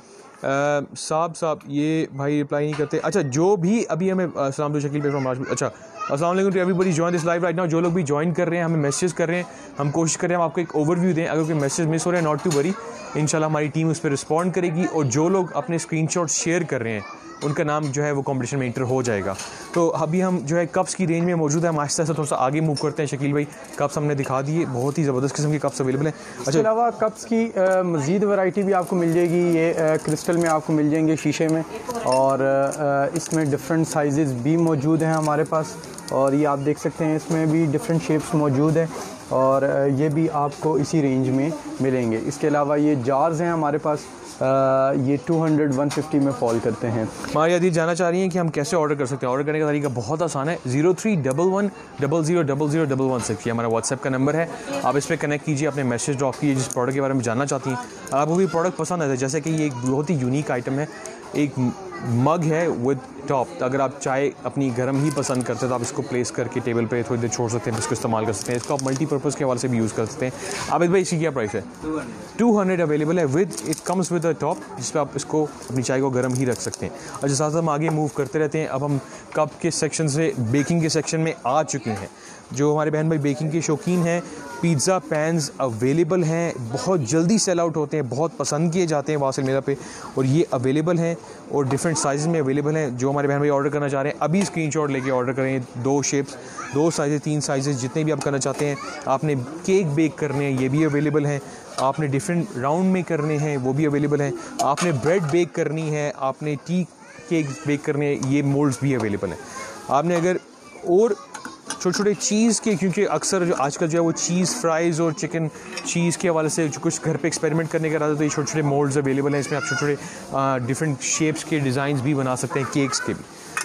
साहब साहब ये भाई रिप्लाई नहीं करते। अच्छा जो भी अभी हमें अस्सलाम टू शकील पे फ्रॉम राजपूत। अच्छा अस्सलाम वालेकुम to everybody join this live right now. जो लोग भी ज्वाइन कर रहे हैं, हमें मैसेज कर रहे हैं, हम कोशिश कर रहे हैं हम आपको एक ओवरव्यू दें। अगर कोई मैसेज मिस हो रहे हैं, नॉट टू वरी, इंशाल्लाह हमारी टीम उस पर रिस्पॉन्ड करेगी। और जो लोग अपने स्क्रीनशॉट शेयर कर रहे हैं उनका नाम जो है वो कंपटीशन में इंटर हो जाएगा। तो अभी हम जो है कप्स की रेंज में मौजूद है, हम आहिस्ता आहिस्ता थोड़ा सा आगे मूव करते हैं। शकील भाई कप्स हमने दिखा दिए, बहुत ही ज़बरदस्त किस्म के कप्स अवेलेबल हैं। इसके अलावा कप्स की मज़ीद वैरायटी भी आपको मिल जाएगी। ये आ, क्रिस्टल में आपको मिल जाएंगे, शीशे में, और आ, इसमें डिफरेंट साइज़ भी मौजूद हैं हमारे पास। और ये आप देख सकते हैं इसमें भी डिफरेंट शेप्स मौजूद हैं, और ये भी आपको इसी रेंज में मिलेंगे। इसके अलावा ये जार्स हैं हमारे पास, आ, ये टू हंड्रेड वन फिफ्टी में फॉल करते हैं। हमारी अदीत जानना चाह रही हैं कि हम कैसे ऑर्डर कर सकते हैं। ऑर्डर करने का तरीका बहुत आसान है, zero three double one double zero double zero double one six, ये हमारा व्हाट्सएप का नंबर है। आप इस पर कनेक्ट कीजिए, अपने मैसेज ड्रॉप कीजिए जिस प्रोडक्ट के बारे में जानना चाहती हैं। आपको भी प्रोडक्ट पसंद आता है, जैसे कि ये एक बहुत ही यूनिक आइटम है, एक मग है विद टॉप। अगर आप चाय अपनी गर्म ही पसंद करते हैं तो आप इसको प्लेस करके टेबल पे थोड़ी देर छोड़ सकते हैं, इसको इस्तेमाल कर सकते हैं। इसको आप मल्टीपर्पज़ के हवाले से भी यूज़ कर सकते हैं। आबिद भाई इसकी क्या प्राइस है? टू हंड्रेड अवेलेबल है with, it comes with a top जिस पर आप इसको अपनी चाय को गर्म ही रख सकते हैं। और जिस साथ हम आगे मूव करते रहते हैं, अब हम कप के सेक्शन से बेकिंग के सेक्शन में आ चुके हैं। जो हमारे बहन भाई बेकिंग के शौकीन हैं, पिज़्ज़ा पैन्स अवेलेबल हैं, बहुत जल्दी सेल आउट होते हैं, बहुत पसंद किए जाते हैं वासिल मेरा पे, और ये अवेलेबल हैं और डिफरेंट साइज़ में अवेलेबल हैं। जो हमारे बहन भाई ऑर्डर करना चाह रहे हैं अभी स्क्रीनशॉट लेके ऑर्डर करें। दो शेप्स, दो साइज़, तीन साइज़, जितने भी आप करना चाहते हैं। आपने केक बेक करने हैं, ये भी अवेलेबल हैं। आपने डिफरेंट राउंड में करने हैं, वो भी अवेलेबल हैं। आपने ब्रेड बेक करनी है, आपने टी केक बेक करने हैं, ये मोल्ड्स भी अवेलेबल हैं। आपने अगर और छोटे छोटे चीज़ के, क्योंकि अक्सर जो आजकल जो है वो चीज़ फ्राइज़ और चिकन चीज़ के हवाले से जो कुछ घर पे एक्सपेरिमेंट करने का इरादा, तो ये छोटे छोटे मोल्ड्स अवेलेबल हैं। इसमें आप छोटे छोटे डिफरेंट शेप्स के डिज़ाइंस भी बना सकते हैं, केक्स के भी।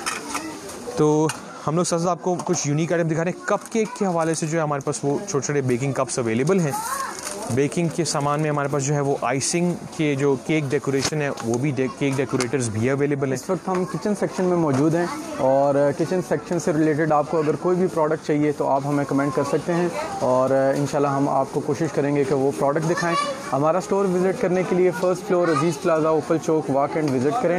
तो हम लोग साथ आपको कुछ यूनिक आइटम दिखा रहे हैं। कप केक के हवाले से जो है हमारे पास वो छोटे छोटे बेकिंग कप्स अवेलेबल हैं। बेकिंग के सामान में हमारे पास जो है वो आइसिंग के जो केक डेकोरेशन है वो भी दे, केक डेकोरेटर्स भी अवेलेबल हैं। इस वक्त हम किचन सेक्शन में मौजूद हैं, और किचन सेक्शन से रिलेटेड आपको अगर कोई भी प्रोडक्ट चाहिए तो आप हमें कमेंट कर सकते हैं, और इंशाल्लाह हम आपको कोशिश करेंगे कि वो प्रोडक्ट दिखाएं। हमारा स्टोर विज़िट करने के लिए first floor Aziz plaza Opal Chowk Wah Cantt visit करें,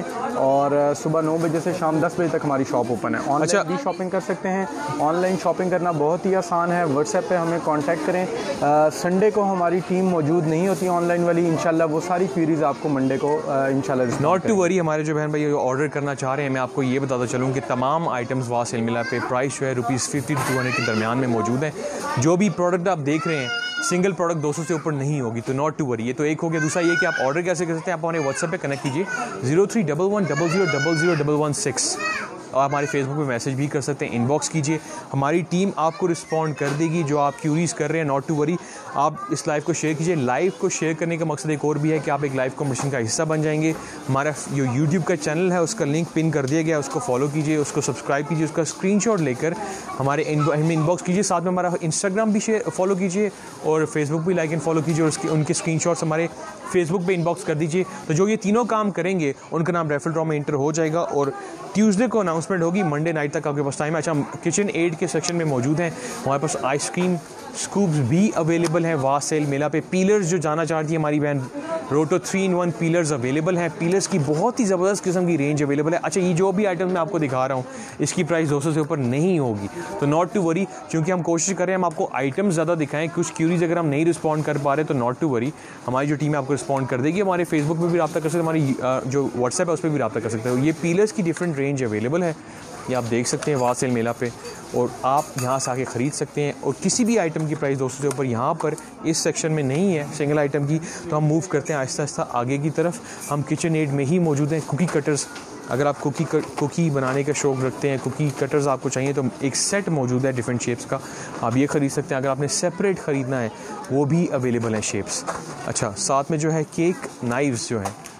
और सुबह नौ बजे से शाम दस बजे तक हमारी शॉप ओपन है। ऑनलाइन अच्छा। भी शॉपिंग कर सकते हैं। ऑनलाइन शॉपिंग करना बहुत ही आसान है, व्हाट्सएप पे हमें कांटेक्ट करें। संडे को हमारी टीम मौजूद नहीं होती ऑनलाइन वाली, इंशाल्लाह वो सारी क्वेरीज आपको मंडे को इंशाल्लाह। नॉट टू वरी, हमारे जो बहन भाई ऑर्डर करना चाह रहे हैं, मैं आपको ये बताता चलूँ कि तमाम आइटम्स वासिल मिला पे प्राइस जो है rupees fifty to two hundred के दरमियान में मौजूद है। जो भी प्रोडक्ट आप देख रहे हैं, सिंगल प्रोडक्ट दो सौ से ऊपर नहीं होगी, तो नॉट टू वरी। ये तो एक हो गया। दूसरा ये कि आप ऑर्डर कैसे कर सकते हैं, आप हमारे व्हाट्सएप पे कनेक्ट कीजिए, zero three double one double zero double zero double one six. आप हमारे फेसबुक पे मैसेज भी कर सकते हैं, इनबॉक्स कीजिए, हमारी टीम आपको रिस्पॉन्ड कर देगी जो आप क्यूरीज कर रहे हैं। नॉट टू वरी, आप इस लाइव को शेयर कीजिए। लाइव को शेयर करने का मकसद एक और भी है कि आप एक लाइव कॉम्पिटिशन का हिस्सा बन जाएंगे। हमारा जो यूट्यूब का चैनल है उसका लिंक पिन कर दिया गया, उसको फॉलो कीजिए, उसको सब्सक्राइब कीजिए, उसका स्क्रीनशॉट लेकर हमारे हमें इनबॉक्स कीजिए। साथ में हमारा इंस्टाग्राम भी शेयर फॉलो कीजिए और फेसबुक भी लाइक एंड फॉलो कीजिए, और उसके उनके स्क्रीनशॉट्स हमारे फेसबुक पे इनबॉक्स कर दीजिए। तो जो ये तीनों काम करेंगे उनका नाम रेफरल ड्रॉ में इंटर हो जाएगा, और ट्यूसडे को अनाउंसमेंट होगी। मंडे नाइट तक आपके पास टाइम है। अच्छा, हम किचन एड के सेक्शन में मौजूद हैं। हमारे पास आइसक्रीम स्कूप्स भी अवेलेबल हैं वाह सेल मेला पे। पीलर्स जो जाना चाहती है हमारी बहन, Roto three in one peelers available हैं। पीलर्स की बहुत ही ज़बरदस्त किस्म की रेंज अवेलेबल है। अच्छा, ये जो भी आइटम मैं आपको दिखा रहा हूँ इसकी प्राइस दो सौ से ऊपर नहीं होगी, तो नॉट टू वरी, क्योंकि हम कोशिश कर रहे हैं हम आपको आइटम ज़्यादा दिखाएं। कुछ क्यूरीज अगर हम नहीं रिस्पॉन्ड कर पा रहे तो नॉट टू वरी, हमारी जो टीम है आपको रिस्पॉन्ड कर देगी। हमारे फेसबुक पर भी रब्ता कर सकते हैं, हमारी जो व्हाट्सएप है उस पर भी रब्ता कर सकते हो। ये पीलर्स की डिफरेंट रेंज अवेलेबल है, ये आप देख सकते हैं वाह सेल मेला पे, और आप यहाँ से आके ख़रीद सकते हैं। और किसी भी आइटम की प्राइस दो सौ से ऊपर यहाँ पर इस सेक्शन में नहीं है सिंगल आइटम की। तो हम मूव करते हैं आहिस्ता आहिस्ता आगे की तरफ। हम किचन एड में ही मौजूद हैं। कुकी कटर्स, अगर आप कुकी कुकी बनाने का शौक़ रखते हैं, कुकी कटर्स आपको चाहिए, तो एक सेट मौजूद है डिफरेंट शेप्स का, आप ये ख़रीद सकते हैं। अगर आपने सेपरेट ख़रीदना है वो भी अवेलेबल है शेप्स। अच्छा, साथ में जो है केक नाइव्स जो हैं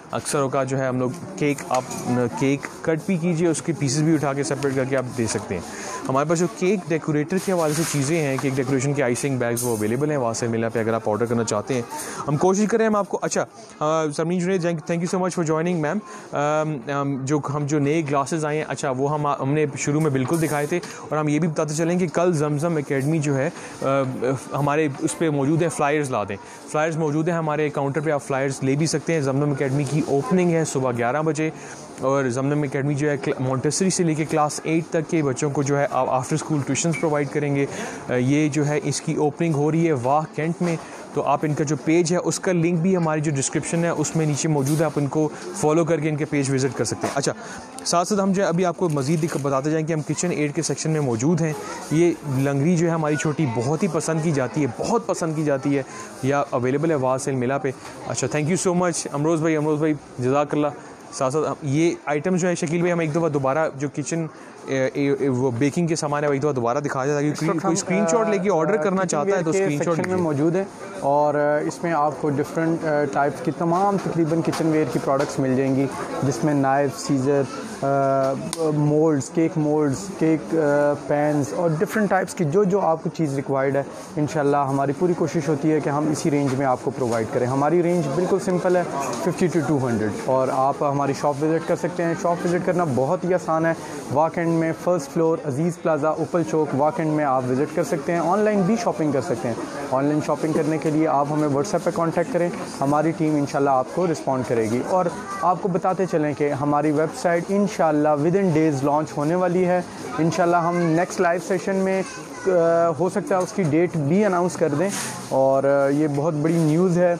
अक्सर का जो है हम लोग केक आप केक कट भी कीजिए, उसके पीसेस भी उठा के सेपरेट करके आप दे सकते हैं। हमारे पास जो केक डेकोरेटर के हवाले से चीज़ें हैं, केक डेकोरेशन के आइसिंग बैग्स वो अवेलेबल हैं वासिल मिला पे, अगर आप ऑर्डर करना चाहते हैं। हम कोशिश करें हम आपको अच्छा Sarmeen Junaid, thank you so much for joining ma'am. जो हम जो नए ग्लासेस आए हैं, अच्छा वो हम हमने शुरू में बिल्कुल दिखाए थे, और हम ये भी बताते चलें कि कल जमजम एकेडमी जो है आ, हमारे उस पर मौजूद है, फ्लायर्स ला दें, फ्लायर्स मौजूद है हमारे काउंटर पे, आप फ्लायर्स ले भी सकते हैं। जमजम एकेडमी की ओपनिंग है सुबह ग्यारह बजे, और जमजम एकेडमी जो है मॉन्टेसरी से लेके क्लास एट तक के बच्चों को जो है आप आफ्टर स्कूल ट्यूशन्स प्रोवाइड करेंगे। ये जो है इसकी ओपनिंग हो रही है वाह कैंट में, तो आप इनका जो पेज है उसका लिंक भी हमारी जो डिस्क्रिप्शन है उसमें नीचे मौजूद है, आप इनको फॉलो करके इनके पेज विज़िट कर सकते हैं। अच्छा, साथ साथ हम जो है अभी आपको मज़ीद बताते जाएँ कि हम किचन एड के सेक्शन में मौजूद हैं। ये लंगरी जो है हमारी छोटी बहुत ही पसंद की जाती है, बहुत पसंद की जाती है, या अवेलेबल है वासिल मिला पे। अच्छा, thank you so much Amroz भाई, अमरोज़ भाई जज़ाकल्लाह। साथ साथ ये आइटम जो है शकील भाई हम एक दफ़ा दोबारा जो किचन ए, ए, वो बेकिंग के सामान है वो एक दफ़ा दोबारा दिखा देता है, क्योंकि कोई स्क्रीनशॉट लेके ऑर्डर करना चाहता है तो स्क्रीनशॉट में मौजूद है, और इसमें आपको डिफरेंट टाइप्स की तमाम तकरीबन किचन वेयर की प्रोडक्ट्स मिल जाएंगी, जिसमें knife, scissor, moulds, cake moulds, cake pans और डिफरेंट टाइप्स की जो जो आपको चीज़ रिक्वायर्ड है, इंशाल्लाह हमारी पूरी कोशिश होती है कि हम इसी रेंज में आपको प्रोवाइड करें। हमारी रेंज बिल्कुल सिंपल है, फिफ्टी टू टू हंड्रेड, और आप हमारी शॉप विज़िट कर सकते हैं। शॉप विज़िट करना बहुत ही आसान है, वाकेंड में फर्स्ट फ्लोर अजीज़ प्लाजा उपल चौक वाकेंड में आप विज़िट कर सकते हैं। ऑनलाइन भी शॉपिंग कर सकते हैं। ऑनलाइन शॉपिंग करने के लिए आप हमें व्हाट्सएप पे कांटेक्ट करें, हमारी टीम इंशाल्लाह आपको रिस्पॉन्ड करेगी। और आपको बताते चलें कि हमारी वेबसाइट इंशाल्लाह विद इन डेज़ लॉन्च होने वाली है। इंशाल्लाह हम नेक्स्ट लाइव सेशन में आ, हो सकता है उसकी डेट भी अनाउंस कर दें, और आ, ये बहुत बड़ी न्यूज़ है।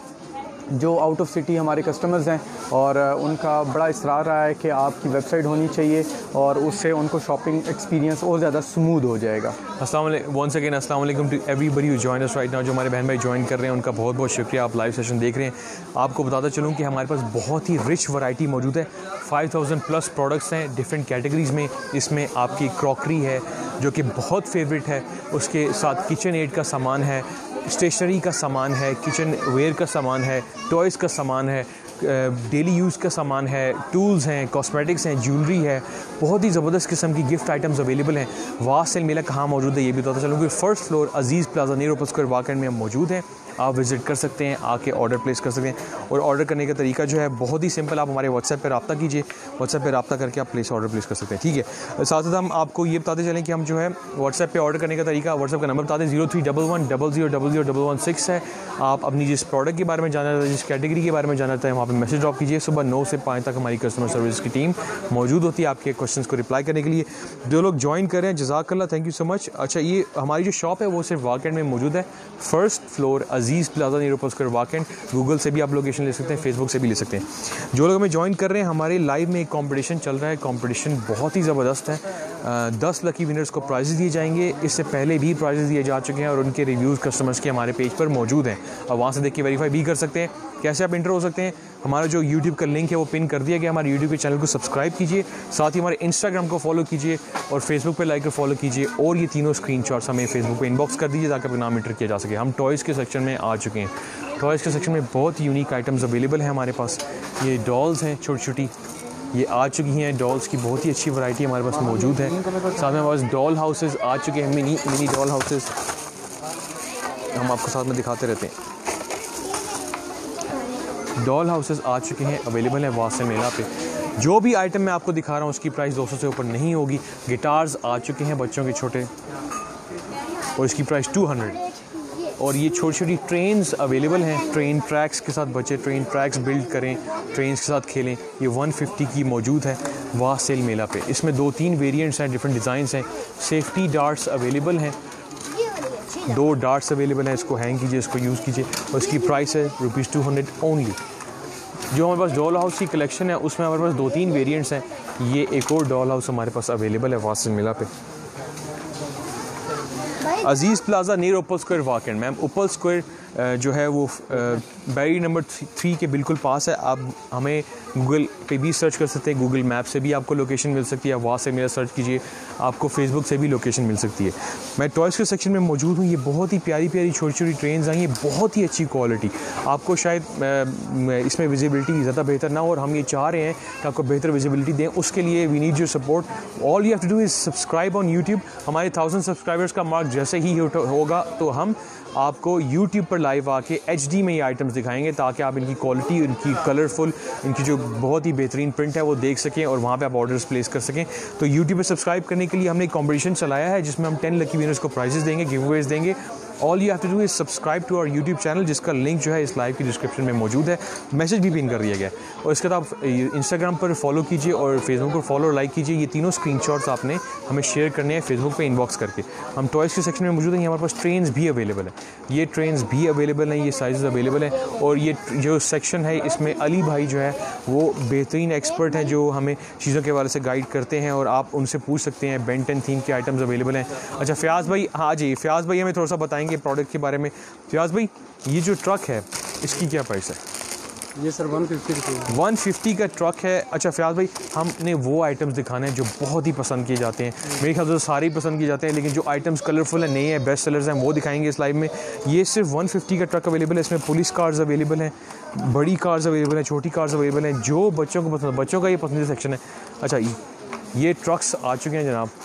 जो आउट ऑफ सिटी हमारे कस्टमर्स हैं और उनका बड़ा इसरार रहा है कि आपकी वेबसाइट होनी चाहिए, और उससे उनको शॉपिंग एक्सपीरियंस और ज़्यादा स्मूथ हो जाएगा। अस्सलाम वालेकुम, वंस अगेन अस्सलाम वालेकुम to everybody who join us right now. जो हमारे बहन भाई ज्वाइन कर रहे हैं उनका बहुत बहुत शुक्रिया, आप लाइव सेशन देख रहे हैं। आपको बताता चलूँ कि हमारे पास बहुत ही रिच वैरायटी मौजूद है, फाइव थाउजेंड प्लस प्रोडक्ट्स हैं डिफरेंट कैटेगरीज़ में। इसमें आपकी क्रॉकरी है जो कि बहुत फेवरेट है, उसके साथ किचन एड का सामान है, स्टेशनरी का सामान है, किचन वेयर का सामान है, टॉयज़ का सामान है, डेली यूज़ का सामान है, टूल्स हैं, कॉस्मेटिक्स हैं, ज्वेलरी है, बहुत ही ज़बरदस्त किस्म की गिफ्ट आइटम्स अवेलेबल हैं। वासिल मेला कहाँ मौजूद है ये भी बताता चलूँ कि first floor Aziz Plaza near Opal Square Wah Cantt में हम मौजूद हैं। आप विज़िट कर सकते हैं, आके ऑर्डर प्लेस कर सकते हैं, और ऑर्डर करने का तरीका जो है बहुत ही सिंपल, आप हमारे व्हाट्सएप पर रब्ता कीजिए, व्हाट्सएप पर रब्ता करके आप प्लेस ऑर्डर प्लेस कर सकते हैं, ठीक है। साथ साथ हम आपको ये बताते चलें कि हम जो है व्हाट्सएप पे ऑर्डर करने का तरीका, व्हाट्सएप का नंबर बता दें, zero three double one double zero double zero double one six है। आप अपनी जिस प्रोडक्ट के बारे में जानना चाहते हैं, जिस कैटेगरी के बारे में जानना चाहते हैं, वहाँ पर मैसेज ड्रॉप कीजिए। सुबह नौ से पाँच तक हमारी कस्टमर सर्विस की टीम मौजूद होती है आपके क्वेश्चन को रिप्लाई करने के लिए। जो लोग ज्वाइन कर रहे हैं जज़ाकल्लाह, थैंक यू सो मच। अच्छा, ये हमारी जो शॉप है वो सिर्फ वाकेंड में मौजूद है, first floor Aziz Plaza near Opal Square Wah Cantt. Google से भी आप लोकेशन ले सकते हैं, फेसबुक से भी ले सकते हैं। जो लोग हमें ज्वाइन कर रहे हैं, हमारे लाइव में एक कॉम्पिटिशन चल रहा है, कॉम्पिटिशन बहुत ही ज़बरदस्त है। दस लकी विनर्स को प्राइज़ दिए जाएंगे, इससे पहले भी प्राइज़ दिए जा चुके हैं और उनके रिव्यूज़ कस्टमर्स के हमारे पेज पर मौजूद हैं, और वहाँ से देख के वेरीफाई भी कर सकते हैं। कैसे आप इंटर हो सकते हैं, हमारा जो यूट्यूब का लिंक है वो पिन कर दिया गया, हमारे यूट्यूब के चैनल को सब्सक्राइब कीजिए, साथ ही हमारे इंस्टाग्राम को फॉलो कीजिए और फेसबुक पे लाइक कर फॉलो कीजिए, और ये तीनों स्क्रीनशॉट्स हमें फेसबुक पे इनबॉक्स कर दीजिए ताकि अपना नाम इंटर किया जा सके। हम टॉयज़ के सेक्शन में आ चुके हैं। टॉयज़ के सेक्शन में बहुत यूनिक आइटम्स अवेलेबल हैं हमारे पास। ये डॉल्स हैं छोटी छोटी, ये आ चुकी हैं, डॉल्स की बहुत ही अच्छी वैरायटी हमारे पास मौजूद है। साथ में हमारे पास डॉल हाउसेस आ चुके हैं, मिनी मिनी डॉल हाउसेस हम आपको साथ में दिखाते रहते हैं। डॉल हाउसेस आ चुके हैं, अवेलेबल है वासिल मेला पे। जो भी आइटम मैं आपको दिखा रहा हूँ उसकी प्राइस दो सौ से ऊपर नहीं होगी। गिटार्स आ चुके हैं बच्चों के छोटे, और इसकी प्राइस टू हंड्रेड। और ये छोटी छोटी ट्रेन्स अवेलेबल हैं, ट्रेन ट्रैक्स के साथ बच्चे ट्रेन ट्रैक्स बिल्ड करें, ट्रेन्स के साथ खेलें। ये वन फिफ्टी की मौजूद है वासिल मेला पे। इसमें दो तीन वेरिएंट्स हैं, डिफरेंट डिज़ाइंस हैं। सेफ्टी डार्ट्स अवेलेबल हैं, दो डार्ट्स अवेलेबल हैं, इसको हैंग कीजिए, इसको यूज़ कीजिए, और इसकी प्राइस है रुपीज़ टू हंड्रेड ओनली। जो हमारे पास डॉल हाउस की कलेक्शन है उसमें हमारे पास दो तीन वेरिएंट्स हैं। ये एक और डॉल हाउस हमारे पास अवेलेबल है वासिल मेला पे। Aziz plaza near Opal Square Wah Cantt. Ma'am Opal Square जो है वो बैरी नंबर थ्री के बिल्कुल पास है। आप हमें गूगल पे भी सर्च कर सकते हैं, गूगल मैप से भी आपको लोकेशन मिल सकती है, वहाँ से मेरा सर्च कीजिए, आपको फेसबुक से भी लोकेशन मिल सकती है। मैं टॉयज़ के सेक्शन में मौजूद हूँ। ये बहुत ही प्यारी प्यारी छोटी छोटी ट्रेन्स आई हैं, बहुत ही अच्छी क्वालिटी। आपको शायद इसमें विजिबिलिटी ज़्यादा बेहतर ना हो और हम ये चाह रहे हैं कि आपको बेहतर विजिबिलिटी दें। उसके लिए we need your support. All you have to do is subscribe on YouTube. हमारे थाउजेंड सब्सक्राइबर्स का मार्क जैसे ही होगा तो हम आपको YouTube पर लाइव आके एच डी में ये आइटम्स दिखाएंगे, ताकि आप इनकी क्वालिटी, इनकी कलरफुल, इनकी जो बहुत ही बेहतरीन प्रिंट है वो देख सकें और वहाँ पे आप ऑर्डर्स प्लेस कर सकें। तो YouTube पर सब्सक्राइब करने के लिए हमने एक कॉम्पिटिशन चलाया है जिसमें हम टेन लकी विनर्स को प्राइजेस देंगे, गिव अवेज देंगे। All you have to do is subscribe to our YouTube channel, जिसका लिंक जो है इस लाइव की डिस्क्रिप्शन में मौजूद है, मैसेज भी पिन कर दिया गया है। और इसके बाद आप इंस्टाग्राम पर फॉलो कीजिए और फेसबुक पर फॉलो और लाइक कीजिए। ये तीनों स्क्रीनशॉट्स आपने हमें शेयर करने हैं फेसबुक पे इनबॉक्स करके। हम टॉयज़ के सेक्शन में मौजूद हैं, हमारे पास ट्रेन्स भी अवेलेबल है, ये ट्रेन्स भी अवेलेबल हैं, ये साइज़ अवेलेबल हैं। और ये जो सेक्शन है इसमें अली भाई जो है वो बेहतरीन एक्सपर्ट हैं जो हमें चीज़ों के हवाले से गाइड करते हैं और आप उनसे पूछ सकते हैं। बेन टेन थीम के आइटम्स अवेलेबल हैं। अच्छा फ़याज़ भाई, हाँ जी, फ़याज़ भाई हमें थोड़ा सा बताएंगे प्रोडक्ट के बारे में। फ़याज़ भाई, ये जो ट्रक है इसकी क्या प्राइस है? ये सर वन फिफ्टी रुपये वन फिफ्टी का ट्रक है। अच्छा फ़याज़ भाई, हमने वो आइटम्स दिखाने हैं जो बहुत ही पसंद किए जाते हैं। मेरे ख्याल से सारे ही पसंद किए जाते हैं, लेकिन जो आइटम्स कलरफुल हैं, नए हैं, बेस्ट सेलर्स हैं, वो दिखाएंगे इस लाइव में। ये सिर्फ वन फिफ्टी का ट्रक अवेलेबल है। इसमें पुलिस कार्स अवेलेबल हैं, बड़ी कार्स अवेलेबल हैं, छोटी कार्स अवेलेबल हैं, जो बच्चों को पसंद, बच्चों का ये पसंदीदा सेक्शन है। अच्छा, ये ट्रक्स आ चुके हैं जनाब,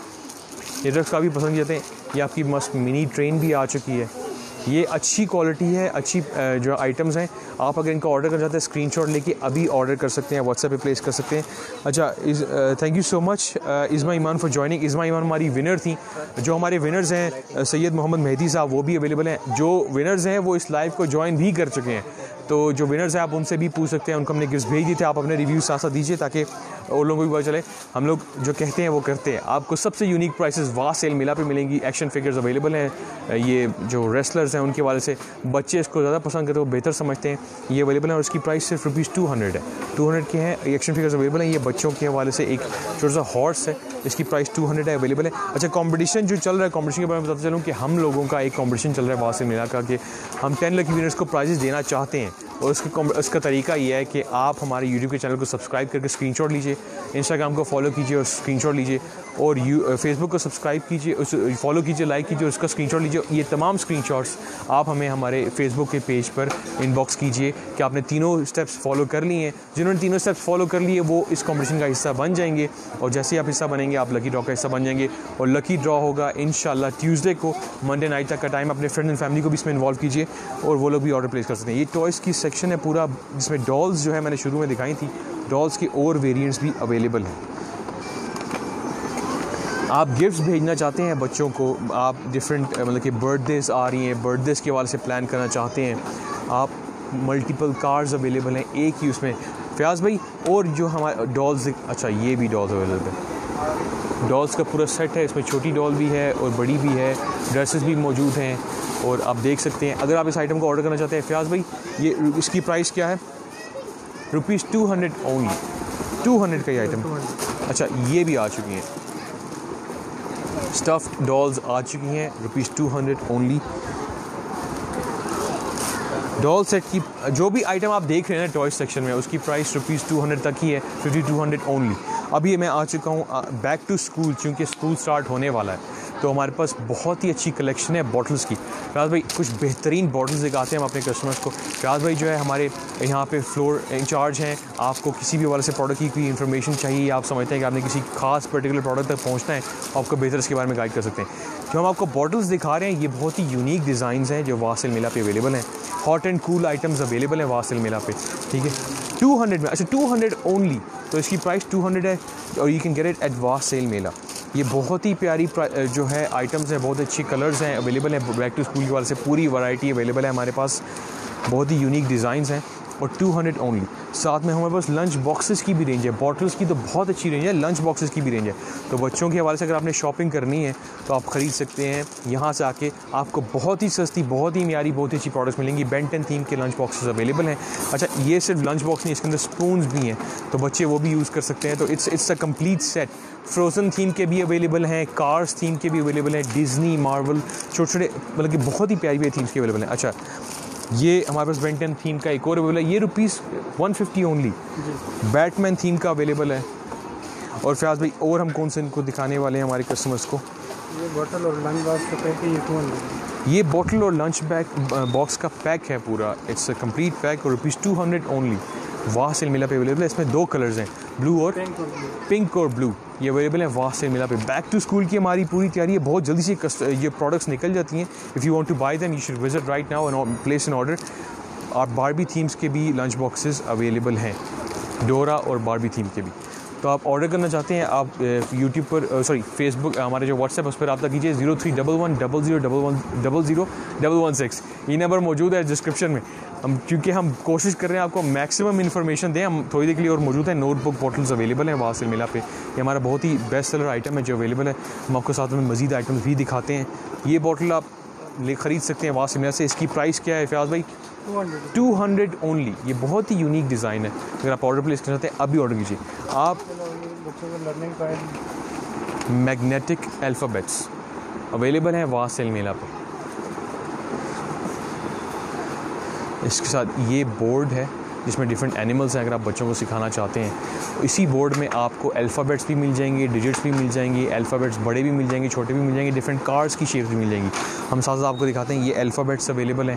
ये ट्रक्स काफ़ी पसंद किए जाते हैं। ये आपकी मस्त मिनी ट्रेन भी आ चुकी है। ये अच्छी क्वालिटी है, अच्छी जो आइटम्स हैं। आप अगर इनका ऑर्डर करना चाहते हैं स्क्रीनशॉट लेके अभी ऑर्डर कर सकते हैं, व्हाट्सएप पे प्लेस कर सकते हैं। अच्छा, इस thank you so much Izma Iman for joining. Izma Iman हमारी विनर थी। जो हमारे विनर्स हैं सैयद मोहम्मद मेहदी साहब, वो भी अवेलेबल हैं। जो विनर्स हैं वो इस लाइव को ज्वाइन भी कर चुके हैं, तो जो विनर्स हैं आप उनसे भी पूछ सकते हैं। उनको हमने गिफ्ट भेज दिए थे, आप अपने रिव्यू साथ साथ दीजिए ताकि और लोगों को भी पता चले हम लोग जो कहते हैं वो करते हैं। आपको सबसे यूनिक प्राइसेस वाह सेल मेला पे मिलेंगी। एक्शन फिगर्स अवेलेबल हैं, ये जो रेसलर्स हैं उनके वाले से बच्चे इसको ज़्यादा पसंद करते हैं, वो बेहतर समझते हैं, ये अवेलेबल है। और इसकी प्राइस सिर्फ रुपीज़ टू हंड्रेड है, टू हंड्रेड के हैं। एक्शन फिगर्स अवेलेबल हैं। ये बच्चों के हवाले से एक छोटा सा हॉर्स है, इसकी प्राइस टू हंड्रेड है, अवेलेबल है। अच्छा, कॉम्पिटिशन जो चल रहा है, कॉम्पिटिशन के बारे में बताते चलूँ कि हम लोगों का एक कॉम्पिटिशन चल रहा है वाह सेल मेला का, कि हम टेन लकी विनर्स को प्राइजेस देना चाहते हैं। और उसका उसका तरीका ये है कि आप हमारे यूट्यूब के चैनल को सब्सक्राइब करके स्क्रीनशॉट लीजिए, इंस्टाग्राम को फॉलो कीजिए और स्क्रीनशॉट लीजिए, और यू फेसबुक को सब्सक्राइब कीजिए, उस फॉलो कीजिए, लाइक कीजिए और उसका स्क्रीनशॉट लीजिए। ये तमाम स्क्रीनशॉट्स आप हमें हमारे फेसबुक के पेज पर इनबॉक्स कीजिए कि आपने तीनों स्टेप्स फॉलो कर लिए हैं। जिन्होंने तीनों स्टेप्स फॉलो कर लिए वो इस कॉम्पिटिशन का हिस्सा बन जाएंगे, और जैसे ही आप हिस्सा बनेंगे आप लकी ड्रॉ का हिस्सा बन जाएंगे। और लकी ड्रॉ होगा इंशाल्लाह ट्यूसडे को, मंडे नाइट तक का टाइम। अपने फ्रेंड एंड फैमिली को भी इसमें इन्वॉल्व कीजिए और वो लोग भी ऑर्डर प्लेस कर सकते हैं। ये टॉयज़ की सेक्शन है पूरा, जिसमें डॉल्स जो है मैंने शुरू में दिखाई थी, डॉल्स के और वेरिएंट्स भी अवेलेबल हैं। आप गिफ्ट्स भेजना चाहते हैं बच्चों को, आप डिफरेंट मतलब कि बर्थडेज आ रही हैं, बर्थडेज के हवाले से प्लान करना चाहते हैं आप, मल्टीपल कार्स अवेलेबल हैं एक ही उसमें। फ़याज़ भाई, और जो हमारे डॉल्स, अच्छा ये भी डॉल्स अवेलेबल है, डॉल्स का पूरा सेट है, इसमें छोटी डॉल भी है और बड़ी भी है, ड्रेसेस भी मौजूद हैं और आप देख सकते हैं। अगर आप इस आइटम को ऑर्डर करना चाहते हैं फ़याज़ भाई, ये इसकी प्राइस क्या है? Rupees two hundred only, two hundred का ये आइटम। अच्छा, ये भी आ चुकी हैं, स्टफ़ डॉल्स आ चुकी हैं, rupees two hundred only. Doll set की जो भी आइटम आप देख रहे हैं ना टॉय सेक्शन में, उसकी प्राइस रुपीज़ टू हंड्रेड तक ही है, फिफ्टी टू हंड्रेड ओनली। अभी मैं आ चुका हूँ बैक टू स्कूल, क्योंकि स्कूल स्टार्ट होने वाला है, तो हमारे पास बहुत ही अच्छी कलेक्शन है बॉटल्स की। फ़याज़ भाई, कुछ बेहतरीन बॉटल्स दिखाते हैं हम अपने कस्टमर्स को। फ़याज़ भाई जो है हमारे यहाँ पे फ्लोर इंचार्ज हैं, आपको किसी भी वाले से प्रोडक्ट की कोई इन्फॉर्मेशन चाहिए, आप समझते हैं कि आपने किसी खास पर्टिकुलर प्रोडक्ट तक पहुँचना है, आपको बेहतर इसके बारे में गाइड कर सकते हैं। जो हम आपको बॉटल्स दिखा रहे हैं ये बहुत ही यूनिक डिज़ाइंस हैं जो वाह सेल मेला पे अवेलेबल हैं। Hot and cool items available हैं वाह सेल मेला पे, ठीक है, टू हंड्रेड में। अच्छा, टू हंड्रेड ओनली, तो इसकी प्राइस टू हंड्रेड है और you can get it at Wah sale Mela. ये बहुत ही प्यारी जो है आइटम्स हैं, बहुत अच्छी कलर्स हैं, अवेलेबल हैं। बैक टू स्कूल के वाले से पूरी वैरायटी अवेलेबल है हमारे पास, बहुत ही यूनिक डिज़ाइंस हैं और टू हंड्रेड ओनली। साथ में हमारे पास लंच बॉक्सेस की भी रेंज है, बॉटल्स की तो बहुत अच्छी रेंज है, लंच बॉक्सेस की भी रेंज है। तो बच्चों के हवाले से अगर आपने शॉपिंग करनी है तो आप ख़रीद सकते हैं यहाँ से आके, आपको बहुत ही सस्ती, बहुत ही म्यारी, बहुत ही अच्छी प्रोडक्ट्स मिलेंगी। बेन टेन थीम के लंच बॉक्सेस अवेलेबल हैं। अच्छा, ये सिर्फ लंच बॉक्स नहीं, इसके अंदर स्पून्स भी हैं, तो बच्चे वो भी यूज़ कर सकते हैं। तो it's it's a complete set. Frozen theme के भी अवेलेबल हैं, कार्स थीम के भी अवेलेबल हैं, डिज़नी, मार्वल, छोटे छोटे मतलब कि बहुत ही प्यारी प्यारी थीम्स के अवेलेबल हैं। अच्छा, ये हमारे पास बेंटन थीम का एक और अवेलेबल है, ये rupees one fifty only. Batman theme का अवेलेबल है। और फयाज भाई और हम कौन से इनको दिखाने वाले हैं हमारे कस्टमर्स को? ये बोतल और लंच बॉक्स का पैक है, ये टू हंड्रेड। ये बोतल और लंच बैग बॉक्स का पैक है पूरा, इट्स अ कंप्लीट पैक और rupees two hundred only. Wah sale Mela पे अवेलेबल है। इसमें दो कलर्स हैं, ब्लू और पिंक और ब्लू, ये अवेलेबल है वाह सेल मिला पे। बैक टू स्कूल की हमारी पूरी तैयारी है, बहुत जल्दी से ये प्रोडक्ट्स निकल जाती हैं। If you want to buy them you should visit right now and place an order. और बारबी थीम्स के भी लंच बॉक्सेस अवेलेबल हैं, डोरा और बारबी थीम के भी। तो आप ऑर्डर करना चाहते हैं, आप यूट्यूब पर सॉरी फेसबुक हमारे जो व्हाट्सएप उस पर रब्ता कीजिए zero three double one double zero double one double zero double one six. ये नंबर मौजूद है डिस्क्रिप्शन में। हम क्योंकि हम कोशिश कर रहे हैं आपको मैक्सिमम इन्फॉर्मेशन दें, हम थोड़ी देर के लिए और मौजूद है। नोटबुक बॉटल्स अवेलेबल हैं वाह सेल मिला पे, ये हमारा बहुत ही बेस्ट सेलर आइटम है जो अवेलेबल है। हम आपको साथ में मज़ीद आइटम्स भी दिखाते हैं। ये बॉटल आप ले ख़रीद सकते हैं वाह सेल मिला से। इसकी प्राइस क्या है फयाज भाई? Two hundred only. ये बहुत ही यूनिक डिज़ाइन है। अगर आप ऑर्डर प्लेस करना चाहते हैं अभी ऑर्डर कीजिए आप। मैग्नेटिक अल्फ़ाबेट्स अवेलेबल हैं वाह सेल मेला पे। इसके साथ ये बोर्ड है जिसमें डिफरेंट एनिमल्स हैं, अगर आप बच्चों को सिखाना चाहते हैं। इसी बोर्ड में आपको अल्फ़ाबेट्स भी मिल जाएंगे, डिजिट्स भी मिल जाएंगी, अल्फ़ाबेट्स बड़े भी मिल जाएंगे, छोटे भी मिल जाएंगे, डिफरेंट कार्ड्स की शेप्स भी मिल जाएंगी। हम साथ साथ आपको दिखाते हैं। ये अल्फ़ाबेट्स अवेलेबल हैं,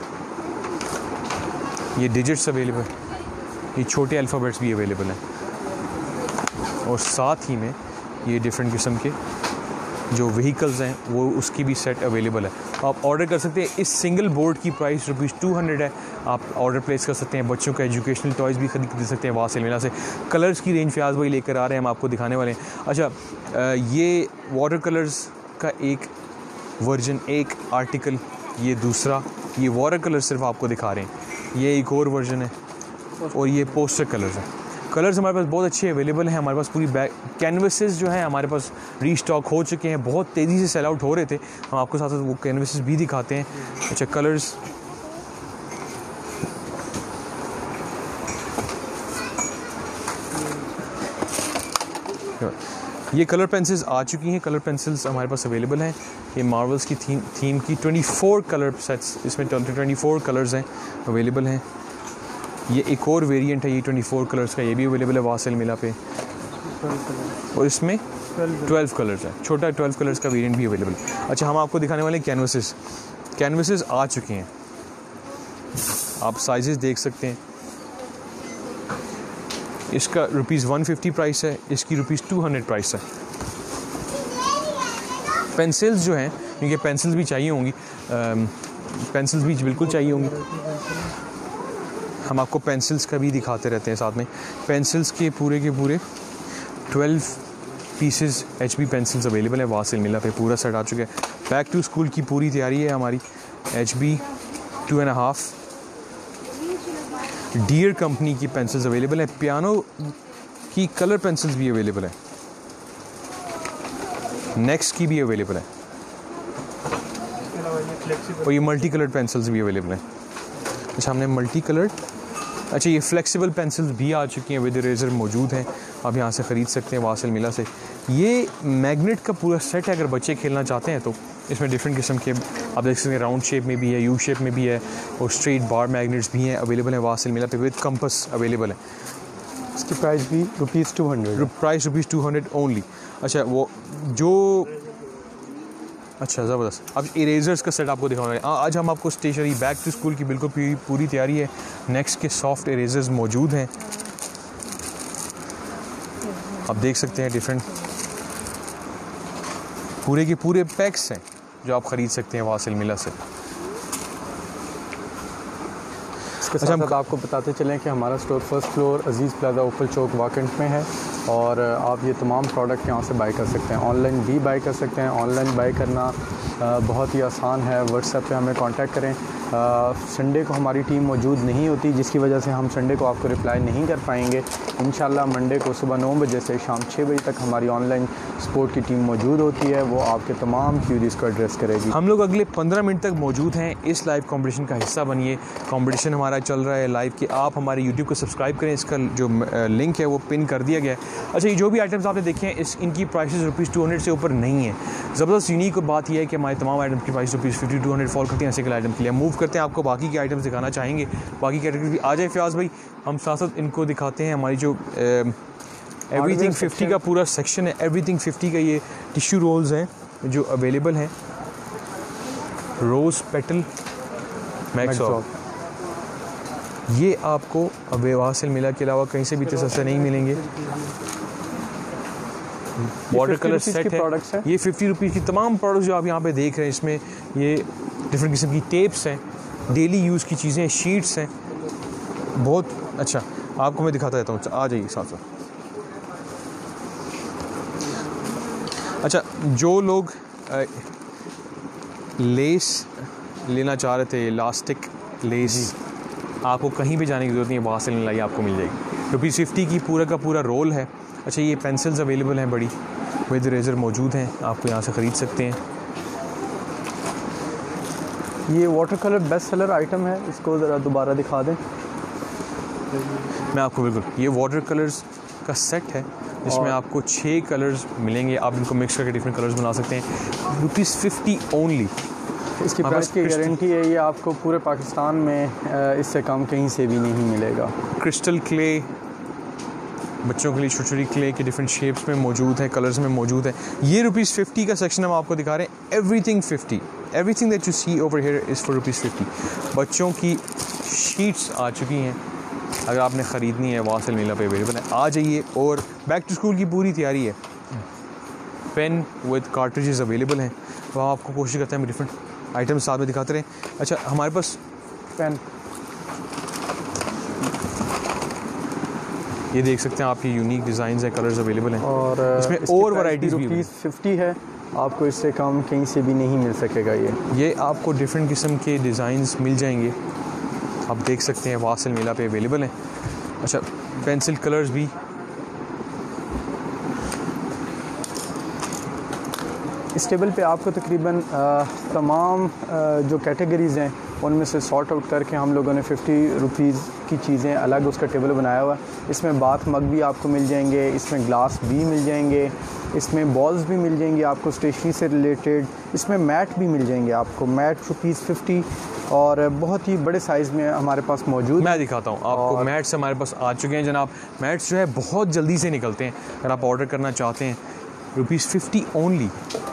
ये डिजिट्स अवेलेबल, ये छोटे अल्फ़ाबेट्स भी अवेलेबल हैं। और साथ ही में ये डिफरेंट किस्म के जो व्हीकल्स हैं वो उसकी भी सेट अवेलेबल है। आप ऑर्डर कर सकते हैं। इस सिंगल बोर्ड की प्राइस रुपीज़ टू हंड्रेड है। आप ऑर्डर प्लेस कर सकते हैं। बच्चों का एजुकेशनल टॉयज़ भी खरीद दे सकते हैं वाह सेल मिला से। कलर्स की रेंज फयाज भाई लेकर आ रहे हैं, हम आपको दिखाने वाले हैं। अच्छा, ये वाटर कलर्स का एक वर्जन, एक आर्टिकल, ये दूसरा, ये वाटर कलर सिर्फ आपको दिखा रहे हैं। ये एक और वर्जन है और ये पोस्टर कलर्स हैं। कलर्स हमारे पास बहुत अच्छे अवेलेबल हैं। हमारे पास पूरी बैग कैनवसेस जो हैं हमारे पास रीस्टॉक हो चुके हैं, बहुत तेज़ी से सेल आउट हो रहे थे। हम आपको साथ साथ वो कैनवसेस भी दिखाते हैं। अच्छा, कलर्स ये कलर पेंसिल्स आ चुकी हैं। कलर पेंसिल्स हमारे पास अवेलेबल हैं। ये मार्वल्स की थीम थीम की चौबीस कलर सेट्स, इसमें चौबीस कलर्स हैं अवेलेबल हैं। ये एक और वेरिएंट है, ये चौबीस कलर्स का, ये भी अवेलेबल है वाह सेल मिला पे। और इसमें बारह कलर्स हैं, छोटा बारह कलर्स का वेरिएंट भी अवेलेबल है। अच्छा, हम आपको दिखाने वाले हैं कैनवसेस। कैनवसेस आ चुके हैं, आप साइजेस देख सकते हैं। इसका रुपीज़ वन फिफ्टी प्राइस है, इसकी रुपीज़ टू हंड्रेड प्राइस है। पेंसिल्स जो हैं, क्योंकि पेंसिल्स भी चाहिए होंगी, पेंसिल्स भी बिल्कुल चाहिए होंगी। हम आपको पेंसिल्स का भी दिखाते रहते हैं साथ में। पेंसिल्स के पूरे के पूरे twelve pieces H B pencils available है वाह सेल मिला पे। पूरा सेट आ चुका है। बैक टू स्कूल की पूरी तैयारी है हमारी। H B two and half Deer company की पेंसिल्स अवेलेबल है। पियानो की कलर पेंसिल्स भी अवेलेबल है, नेक्स्ट की भी अवेलेबल है, और ये मल्टी कलर्ड पेंसिल्स भी अवेलेबल हैं। अच्छा, हमने मल्टी कलर्ड, अच्छा ये फ्लेक्सिबल पेंसिल्स भी आ चुकी हैं, विद इरेजर मौजूद हैं, आप यहाँ से ख़रीद सकते हैं वाह सेल मिला से। ये मैग्नेट का पूरा सेट है, अगर बच्चे खेलना चाहते हैं तो इसमें डिफरेंट किस्म के आप देख सकते हैं, राउंड शेप में भी है, यू शेप में भी है, और स्ट्रेट बार मैग्नेट्स भी हैं अवेलेबल हैं वाह सेल मिला पे, विद कंपस अवेलेबल है। इसकी प्राइस भी rupees two hundred price rupees two hundred only. अच्छा, वो जो अच्छा ज़बरदस्त। अब इरेजर्स का सेट आपको दिखाना है। आज हम आपको स्टेशनरी बैक टू स्कूल की बिल्कुल पूरी पूरी तैयारी है। नेक्स्ट के सॉफ्ट इरेजर्स मौजूद हैं, आप देख सकते हैं। डिफरेंट पूरे के पूरे पैक्स हैं जो आप ख़रीद सकते हैं वाह सेल मिला से। इसके साथ साथ आपको बताते चलें कि हमारा store first floor Aziz plaza Opal Chowk Wah Cantt में है, और आप ये तमाम प्रोडक्ट यहाँ से बाई कर सकते हैं। ऑनलाइन भी बाई कर सकते हैं। ऑनलाइन बाई करना बहुत ही आसान है। व्हाट्सएप पे हमें कांटेक्ट करें। संडे को हमारी टीम मौजूद नहीं होती, जिसकी वजह से हम संडे को आपको रिप्लाई नहीं कर पाएंगे। इंशाल्लाह मंडे को सुबह नौ बजे से शाम छः बजे तक हमारी ऑनलाइन सपोर्ट की टीम मौजूद होती है, वो आपके तमाम क्यूरीज़ को एड्रेस करेगी। हम लोग अगले पंद्रह मिनट तक मौजूद हैं। इस लाइव कॉम्पिटिशन का हिस्सा बनिए। कॉम्पिटिशन हमारा चल रहा है लाइव कि आप हमारे यूट्यूब को सब्सक्राइब करें। इसका जो लिंक है वो पिन कर दिया गया है। अच्छा, ये जो भी आइटम्स आपने देखे हैं इस इनकी प्राइसेस रुपीज़ टू हंड्रेड से ऊपर नहीं है। ज़बरदस्त यूनिक बात यह है कि हमारे तमाम आइटम की price rupees fifty to hundred fall करती हैं सिंगल आइटम के लिए। मूव करते हैं, आपको बाकी के आइटम्स दिखाना चाहेंगे, बाकी कैटेगरी भी आ जाए फयाज़ भाई, हम साथ साथ इनको दिखाते हैं। हमारी जो एवरीथिंग फिफ्टी का पूरा सेक्शन है, एवरीथिंग फिफ्टी का ये टिश्यू रोल्स हैं जो अवेलेबल हैं, रोज़ पेटल मैक्सॉल, ये आपको वासिल मिला के अलावा कहीं से भी इतने सस्ते नहीं मिलेंगे। वाटर कलर सेट है, है ये फिफ्टी रुपीज़ की तमाम प्रोडक्ट्स जो आप यहाँ पे देख रहे हैं, इसमें ये डिफरेंट किस्म की टेप्स हैं, डेली यूज़ की चीज़ें, शीट्स हैं, बहुत अच्छा। आपको मैं दिखाता रहता हूँ, आ जाइए साथ साथ। अच्छा, जो लोग आ, लेस लेना चाह रहे थे, इलास्टिक लेस, आपको कहीं भी जाने की ज़रूरत नहीं है, वहाँ से लेने लाई आपको मिल जाएगी। रुपीज़ फिफ्टी की पूरा का पूरा रोल है। अच्छा, ये पेंसिल्स अवेलेबल हैं बड़ी, विद रेज़र मौजूद हैं, आपको यहाँ से ख़रीद सकते हैं। ये watercolour best seller item है, इसको ज़रा दोबारा दिखा दें। मैं आपको बिल्कुल, ये वाटर कलर्स का सेट है, इसमें आपको छः कलर्स मिलेंगे, आप इनको मिक्स करके डिफरेंट कलर्स बना सकते हैं। रुपीज़ फिफ्टी ओनली, इसकी प्राइस की गारंटी है, ये आपको पूरे पाकिस्तान में इससे कम कहीं से भी नहीं मिलेगा। क्रिस्टल क्ले बच्चों के लिए, छोटी छोटी क्ले के डिफरेंट शेप्स में मौजूद है, कलर्स में मौजूद है। ये रुपीज़ फिफ्टी का सेक्शन हम आपको दिखा रहे हैं। Everything fifty, everything that you see over here is for rupees fifty. बच्चों की शीट्स आ चुकी हैं, अगर आपने ख़रीदनी है वासिल मेला पे अवेलेबल है, आ जाइए। और बैक टू स्कूल की पूरी तैयारी है, पेन विद कार्ट्रिजेस अवेलेबल हैं, तो हम आपको कोशिश करते हैं डिफरेंट आइटम्स साथ में दिखाते रहें। अच्छा, हमारे पास पेन, ये देख सकते हैं आपकी यूनिक डिज़ाइंस है, कलर्स अवेलेबल हैं, और इसमें और वैराइटीज़ भी रुपीज़ फिफ्टी है, आपको इससे कम कहीं से भी नहीं मिल सकेगा। ये ये आपको डिफरेंट किस्म के डिज़ाइंस मिल जाएंगे, आप देख सकते हैं वासिल मेला पे अवेलेबल हैं। अच्छा, पेंसिल कलर्स भी, इस टेबल पे आपको तकरीबन तमाम आ, जो कैटेगरीज़ हैं उनमें से सॉर्ट आउट करके हम लोगों ने फिफ्टी रुपीज़ की चीज़ें अलग उसका टेबल बनाया हुआ है। इसमें बाथ मग भी आपको मिल जाएंगे, इसमें ग्लास भी मिल जाएंगे, इसमें बॉल्स भी मिल जाएंगी आपको स्टेशनरी से रिलेटेड, इसमें मैट भी मिल जाएंगे आपको, मैट रुपीज़ फिफ्टी, और बहुत ही बड़े साइज़ में हमारे पास मौजूद। मैं दिखाता हूँ आपको, मैट्स हमारे पास आ चुके हैं जनाब। मैट्स जो है बहुत जल्दी से निकलते हैं, अगर आप ऑर्डर करना चाहते हैं rupees fifty only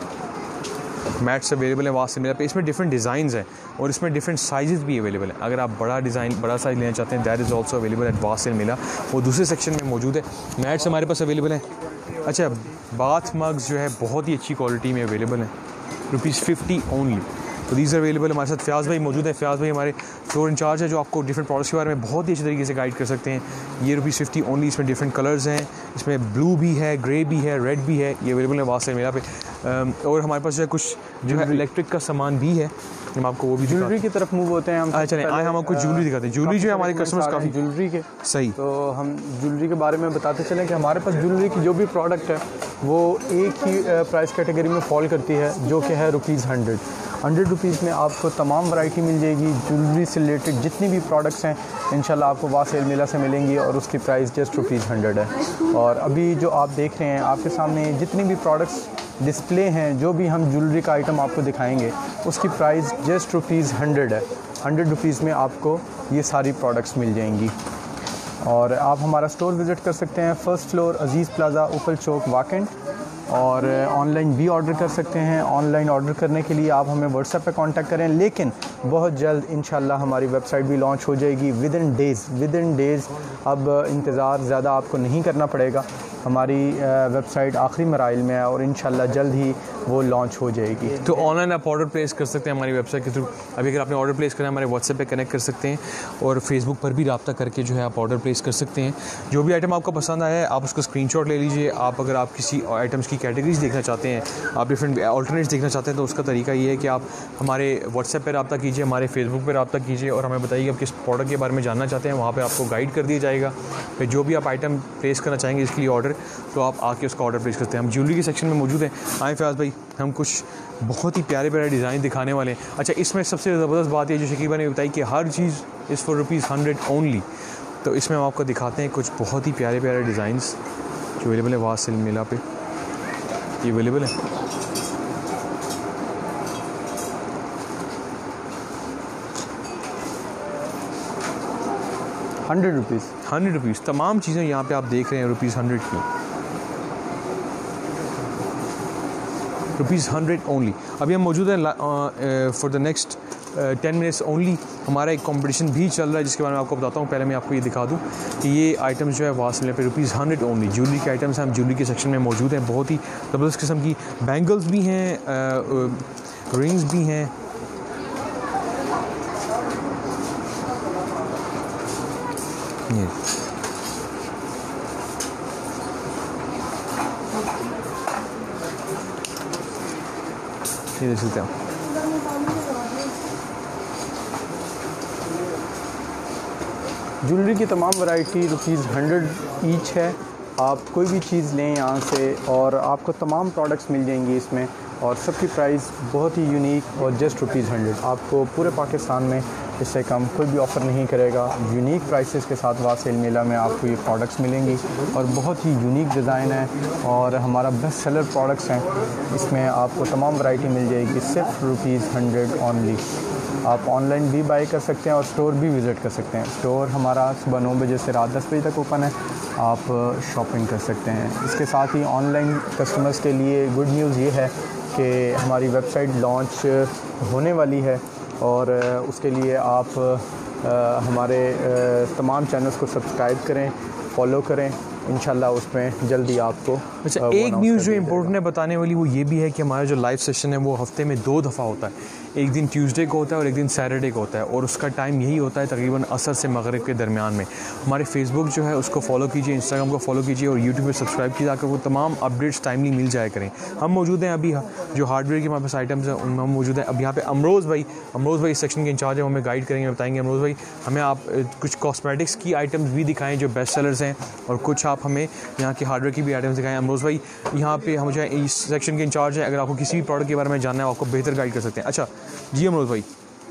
mats available है वासिल मेला पे। इसमें डिफरेंट डिज़ाइंस हैं और इसमें डिफरेंट साइज़ भी अवेलेबल हैं। अगर आप बड़ा डिज़ाइन, बड़ा साइज़ लेना चाहते हैं, that is also available at Wasil Mela, वो दूसरे सेक्शन में मौजूद है। मैट्स हमारे पास अवेलेबल हैं। अच्छा, बाथ मग्स जो है बहुत ही अच्छी क्वालिटी में अवेलेबल हैं, रुपीज़ फिफ्टी ओनली। तो दीज अवेलेबल। हमारे साथ फयाज़ भाई मौजूद है। फयाज़ भाई हमारे फ्लोर इंचार्ज है जो आपको डिफरेंट प्रोडक्ट्स के बारे में बहुत ही अच्छे तरीके से गाइड कर सकते हैं। ये रुपीज़ फिफ्टी ओनली, इसमें डिफरेंट कलर्स हैं, इसमें ब्लू भी है, ग्रे भी है, रेड भी है, ये अवेलेबल है वासिल मेला पे। और हमारे पास जो है कुछ जो है इलेक्ट्रिक का सामान भी है, हम आपको वो भी ज्वेलरी की तरफ मूव होते हैं हम। चलें आए हम आपको ज्वेलरी दिखाते हैं। ज्वेलरी जो है हमारे कस्टमर्स काफ़ी ज्वेलरी के सही, तो हम ज्वेलरी के बारे में बताते चलें कि हमारे पास ज्वेलरी की जो भी प्रोडक्ट है वो एक ही प्राइस कैटेगरी में फॉल करती है, जो कि है रुपीज़ हंड्रेड हंड्रेड रुपीज़ में आपको तमाम वैरायटी मिल जाएगी। ज्वेलरी से रिलेटेड जितनी भी प्रोडक्ट्स हैं इंशाल्लाह आपको वासिल मेला से मिलेंगी और उसकी प्राइस जस्ट रुपीज़ हंड्रेड है। और अभी जो आप देख रहे हैं आपके सामने जितनी भी प्रोडक्ट्स डिस्प्ले हैं, जो भी हम ज्वेलरी का आइटम आपको दिखाएंगे उसकी प्राइस जस्ट रुपीज़ हंड्रेड है। हंड्रेड रुपीज़ में आपको ये सारी प्रोडक्ट्स मिल जाएंगी। और आप हमारा स्टोर विज़िट कर सकते हैं, फर्स्ट फ्लोर अजीज़ प्लाज़ा, उपल चौक, वाकेंड। और ऑनलाइन भी ऑर्डर कर सकते हैं। ऑनलाइन ऑर्डर करने के लिए आप हमें व्हाट्सएप पे कांटेक्ट करें, लेकिन बहुत जल्द इंशाल्लाह हमारी वेबसाइट भी लॉन्च हो जाएगी within days within days अब इंतज़ार ज़्यादा आपको नहीं करना पड़ेगा। हमारी वेबसाइट आखिरी मराइल में है और इंशाल्लाह जल्द ही वो लॉन्च हो जाएगी। तो ऑनलाइन आप ऑर्डर प्लेस कर सकते हैं हमारी वेबसाइट के थ्रू। अभी अगर आपने ऑर्डर प्लेस करना है हमारे व्हाट्सएप पे कनेक्ट कर सकते हैं और फेसबुक पर भी रब्ता करके जो है आप ऑर्डर प्लेस कर सकते हैं। जो भी आइटम आपको पसंद आया है आप उसका स्क्रीनशॉट ले लीजिए। आप अगर आप किसी आइटम्स की कैटेगरीज देखना चाहते हैं, आप डिफरेंट ऑल्टरनेट्स देखना चाहते हैं, तो उसका तरीका ये है कि आप हमारे व्हाट्सएप पर रब्ता कीजिए, हमारे फेसबुक पर रब्ता कीजिए और हमें बताइए आप किस प्रोडक्ट के बारे में जानना चाहते हैं। वहाँ पर आपको गाइड कर दिया जाएगा। फिर जो भी आप आइटम प्लेस करना चाहेंगे इसके लिए ऑर्डर, तो आप आके उसका ऑर्डर प्लेस करते हैं। हम ज्वेलरी के सेक्शन में मौजूद हैं। आए फयाज़ भाई, हम कुछ बहुत ही प्यारे प्यारे डिज़ाइन दिखाने वाले हैं। अच्छा, इसमें सबसे ज़बरदस्त बात है जो शकीबा ने बताई कि हर चीज़ is for rupees hundred only. तो इसमें हम आपको दिखाते हैं कुछ बहुत ही प्यारे प्यारे डिज़ाइंस अवेलेबल है वासिल मेला पे, ये अवेलेबल है। हंड्रेड रुपीज़ हंड्रेड रुपीज़ तमाम चीज़ें यहाँ पे आप देख रहे हैं रुपीज़ हंड्रेड की, रुपीज़ हंड्रेड ओनली। अभी हम मौजूद हैं for the next ten minutes only, हमारा एक कंपटीशन भी चल रहा है जिसके बारे में आपको बताता हूँ। पहले मैं आपको ये दिखा दूँ कि ये आइटम्स जो है वासिल पे रुपीज़ हंड्रेड ओनली ज्वेलरी के आइटम्स हैं। हम ज्वेलरी के सेक्शन में मौजूद हैं, बहुत ही ज़बरदस्त किस्म की बैंगल्स भी हैं, रिंग्स भी हैं, ये ये देख सकते हैं। ज्वेलरी की तमाम वैरायटी रुपीज़ हंड्रेड ईच है। आप कोई भी चीज़ लें यहाँ से और आपको तमाम प्रोडक्ट्स मिल जाएंगी इसमें, और सबकी प्राइस बहुत ही यूनिक और जस्ट रुपीज़ हंड्रेड। आपको पूरे पाकिस्तान में इससे कम कोई भी ऑफ़र नहीं करेगा। यूनिक प्राइसेस के साथ वासिल मेला में आपको ये प्रोडक्ट्स मिलेंगी और बहुत ही यूनिक डिज़ाइन है और हमारा बेस्ट सेलर प्रोडक्ट्स हैं। इसमें आपको तमाम वैरायटी मिल जाएगी सिर्फ रुपीज़ हंड्रेड ओनली। आप ऑनलाइन भी बाई कर सकते हैं और स्टोर भी विज़िट कर सकते हैं। स्टोर हमारा सुबह नौ बजे से रात दस बजे तक ओपन है, आप शॉपिंग कर सकते हैं। इसके साथ ही ऑनलाइन कस्टमर्स के लिए गुड न्यूज़ ये है कि हमारी वेबसाइट लॉन्च होने वाली है और उसके लिए आप हमारे तमाम चैनल्स को सब्सक्राइब करें, फॉलो करें, इंशाल्लाह उसमें जल्दी आपको। अच्छा, एक न्यूज़ जो इम्पोर्टेंट है बताने वाली वो ये भी है कि हमारा जो लाइव सेशन है वो हफ्ते में दो दफ़ा होता है। एक दिन ट्यूसडे को होता है और एक दिन सैटरडे को होता है, और उसका टाइम यही होता है तकरीबन असर से मगरिब के दरमियान में। हमारे फेसबुक जो है उसको फॉलो कीजिए, इंस्टाग्राम को फॉलो कीजिए और यूट्यूब पर सब्सक्राइब कीजिए ताकि वो तमाम अपडेट्स टाइमली मिल जाया करें। हम मौजूद हैं अभी जो हार्डवेयर के हमारे पास आइटम्स हैं उनमें हम मौजूद हैं। अब यहाँ पे अमरोज़ भाई अमरोज़ भाई इस सेक्शन के इंचार्ज हैं, हमें गाइड करेंगे, बताएंगे। अमरोज़ भाई, हमें आप कुछ कॉस्मेटिक्स की आइटम्स भी दिखाएँ जो बेस्ट सेलर्स हैं, और कुछ आप हमें यहाँ के हार्डवेयर की भी आइटम्स दिखाएँ। अमरोज़ भाई यहाँ पे हम जो है इस सेक्शन के इंचार्ज हैं, अगर आपको किसी भी प्रोडक्ट के बारे में जानना है आपको बेहतर गाइड कर सकते हैं। अच्छा जी अमरोज़ भाई,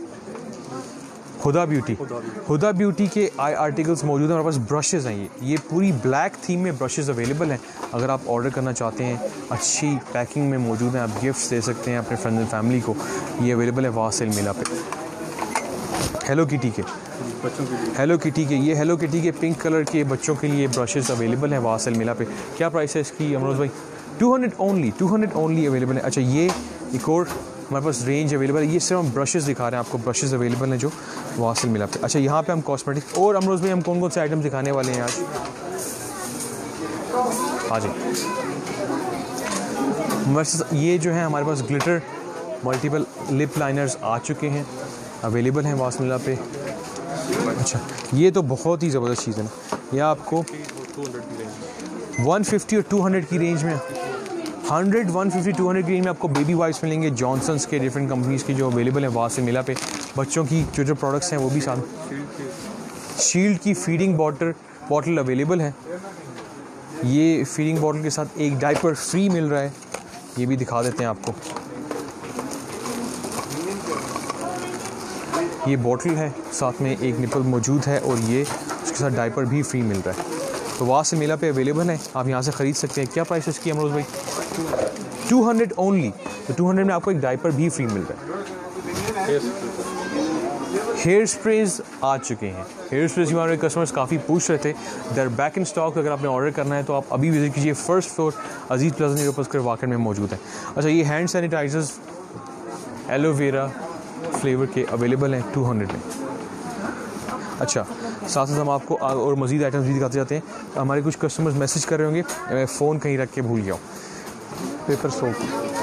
हुदा ब्यूटी हुदा ब्यूटी के आई आर्टिकल्स मौजूद हैं हमारे पास। ब्रशेज़ हैं, ये ये पूरी ब्लैक थीम में ब्रशेज़ अवेलेबल हैं। अगर आप ऑर्डर करना चाहते हैं, अच्छी पैकिंग में मौजूद हैं, आप गिफ्ट्स दे सकते हैं अपने फ्रेंड्स एंड फैमिली को। ये अवेलेबल है वासिल मेला पे। हेलो किटी के हेलो किटी के ये हेलो किटी के पिंक कलर के बच्चों के लिए ब्रशेज़ अवेलेबल हैं वासिल मेला पे। क्या प्राइस है इसकी अमरोज़ भाई? Two hundred only two hundred only available है। अच्छा, ये एक और हमारे पास रेंज अवेलेबल है। ये सिर्फ हम ब्रशेज़ दिखा रहे हैं आपको, ब्रशेज़ अवेलेबल हैं जो वासिल मिला पे। अच्छा, यहाँ पे हम कॉस्मेटिक्स और अमरोज़ भाई हम कौन कौन से आइटम्स दिखाने वाले हैं आज? हाँ जी, बस ये जो है हमारे पास ग्लिटर मल्टीपल लिप लाइनर्स आ चुके हैं, अवेलेबल हैं वासिल मिला पे। अच्छा, ये तो बहुत ही ज़बरदस्त चीज़ है ना, ये आपको वन फिफ्टी और टू हंड्रेड की रेंज में, hundred one fifty to hundred की रेंज में आपको बेबी वाइप्स मिलेंगे जॉनसन्स के, डिफरेंट कंपनीज़ की जो अवेलेबल हैं वासिल मिला पे। बच्चों की जो जो प्रोडक्ट्स हैं वो भी साथ। शील्ड की फीडिंग बॉटल बॉटल अवेलेबल है। ये फीडिंग बॉटल के साथ एक डायपर फ्री मिल रहा है, ये भी दिखा देते हैं आपको। ये बॉटल है, साथ में एक निपल मौजूद है और ये उसके साथ डायपर भी फ्री मिल रहा है। तो वासिल मेला पे अवेलेबल है, आप यहाँ से ख़रीद सकते हैं। क्या प्राइस है इसकी अमरोज़ भाई? Two hundred only. तो टू हंड्रेड में आपको एक डायपर भी फ्री मिल रहा है। हेयर स्प्रेज आ चुके हैं। हेयर स्प्रेज के बारे में कस्टमर्स काफ़ी पूछ रहे थे, देयर बैक इन स्टॉक। अगर आपने ऑर्डर करना है तो आप अभी विजिट कीजिए, first floor Aziz plaza Europa square वाकई में मौजूद है। अच्छा, ये हैंड सैनिटाइजर्स एलोवेरा फ्लेवर के अवेलेबल हैं टू हंड्रेड में। अच्छा, साथ साथ हम आपको और मज़ीद आइटम्स भी दिखाते जाते हैं। हमारे कुछ कस्टमर्स मैसेज कर रहे होंगे, मैं फ़ोन कहीं रख के भूल गया हूँ। पेपर सोप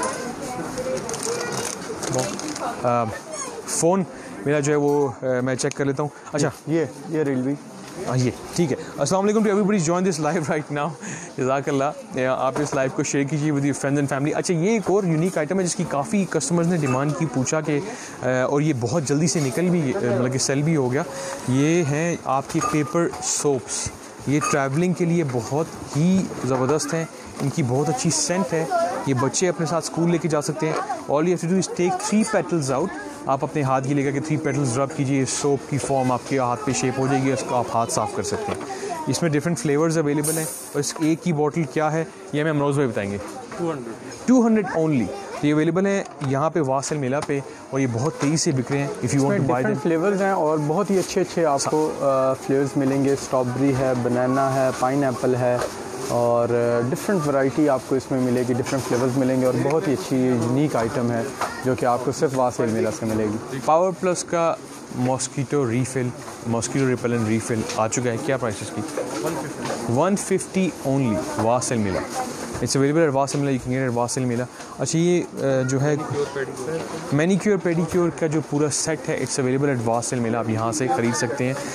फ़ोन मेरा जो है वो आ, मैं चेक कर लेता हूँ। अच्छा, ये ये रेलवे हाँ, ये ठीक है। अस्सलाम वालेकुम to everybody join this live right now. जज़ाकल्लाह, आप इस लाइव को शेयर कीजिए with your friends and family. अच्छा, ये एक और यूनिक आइटम है जिसकी काफ़ी कस्टमर्स ने डिमांड की, पूछा कि और ये बहुत जल्दी से निकल भी मतलब कि सेल भी हो गया। ये हैं आपकी पेपर सोप्स। ये ट्रैवलिंग के लिए बहुत ही ज़बरदस्त हैं, इनकी बहुत अच्छी सेंट है। ये बच्चे अपने साथ स्कूल लेके जा सकते हैं। All you have to do is take three petals out. आप अपने हाथ की लेकर के थ्री पेटल्स रब कीजिए, सोप की फॉर्म आपके हाथ पे शेप हो जाएगी, उसको आप हाथ साफ़ कर सकते हैं। इसमें डिफरेंट फ्लेवर्स अवेलेबल हैं और इस एक की बॉटल क्या है ये हमें अमरोज़ भाई बताएंगे। Two hundred two hundred only. तो ये अवेलेबल है यहाँ पे वासल मेला पे और ये बहुत तेज़ी से बिक रहे हैं। If you want to buy them, flavours हैं और बहुत ही अच्छे अच्छे आपको फ्लेवर्स मिलेंगे। स्ट्रॉबेरी है, बनाना है, पाइन एप्पल है और डिफरेंट वैरायटी आपको इसमें मिलेगी, डिफरेंट फ्लेवर्स मिलेंगे और बहुत ही अच्छी यूनिक आइटम है जो कि आपको सिर्फ वासल मेला से मिलेगी। पावर प्लस का mosquito refill, mosquito repellent refill आ चुका है। क्या प्राइस इसकी? One fifty only, Wasal Mela. It's available at Wasal Mela, you can get at Wasal Mela. अच्छा ये जो है मैनीक्योर पेडिक्योर का जो पूरा सेट है it's available at Wasal Mela, आप यहाँ से ख़रीद सकते हैं।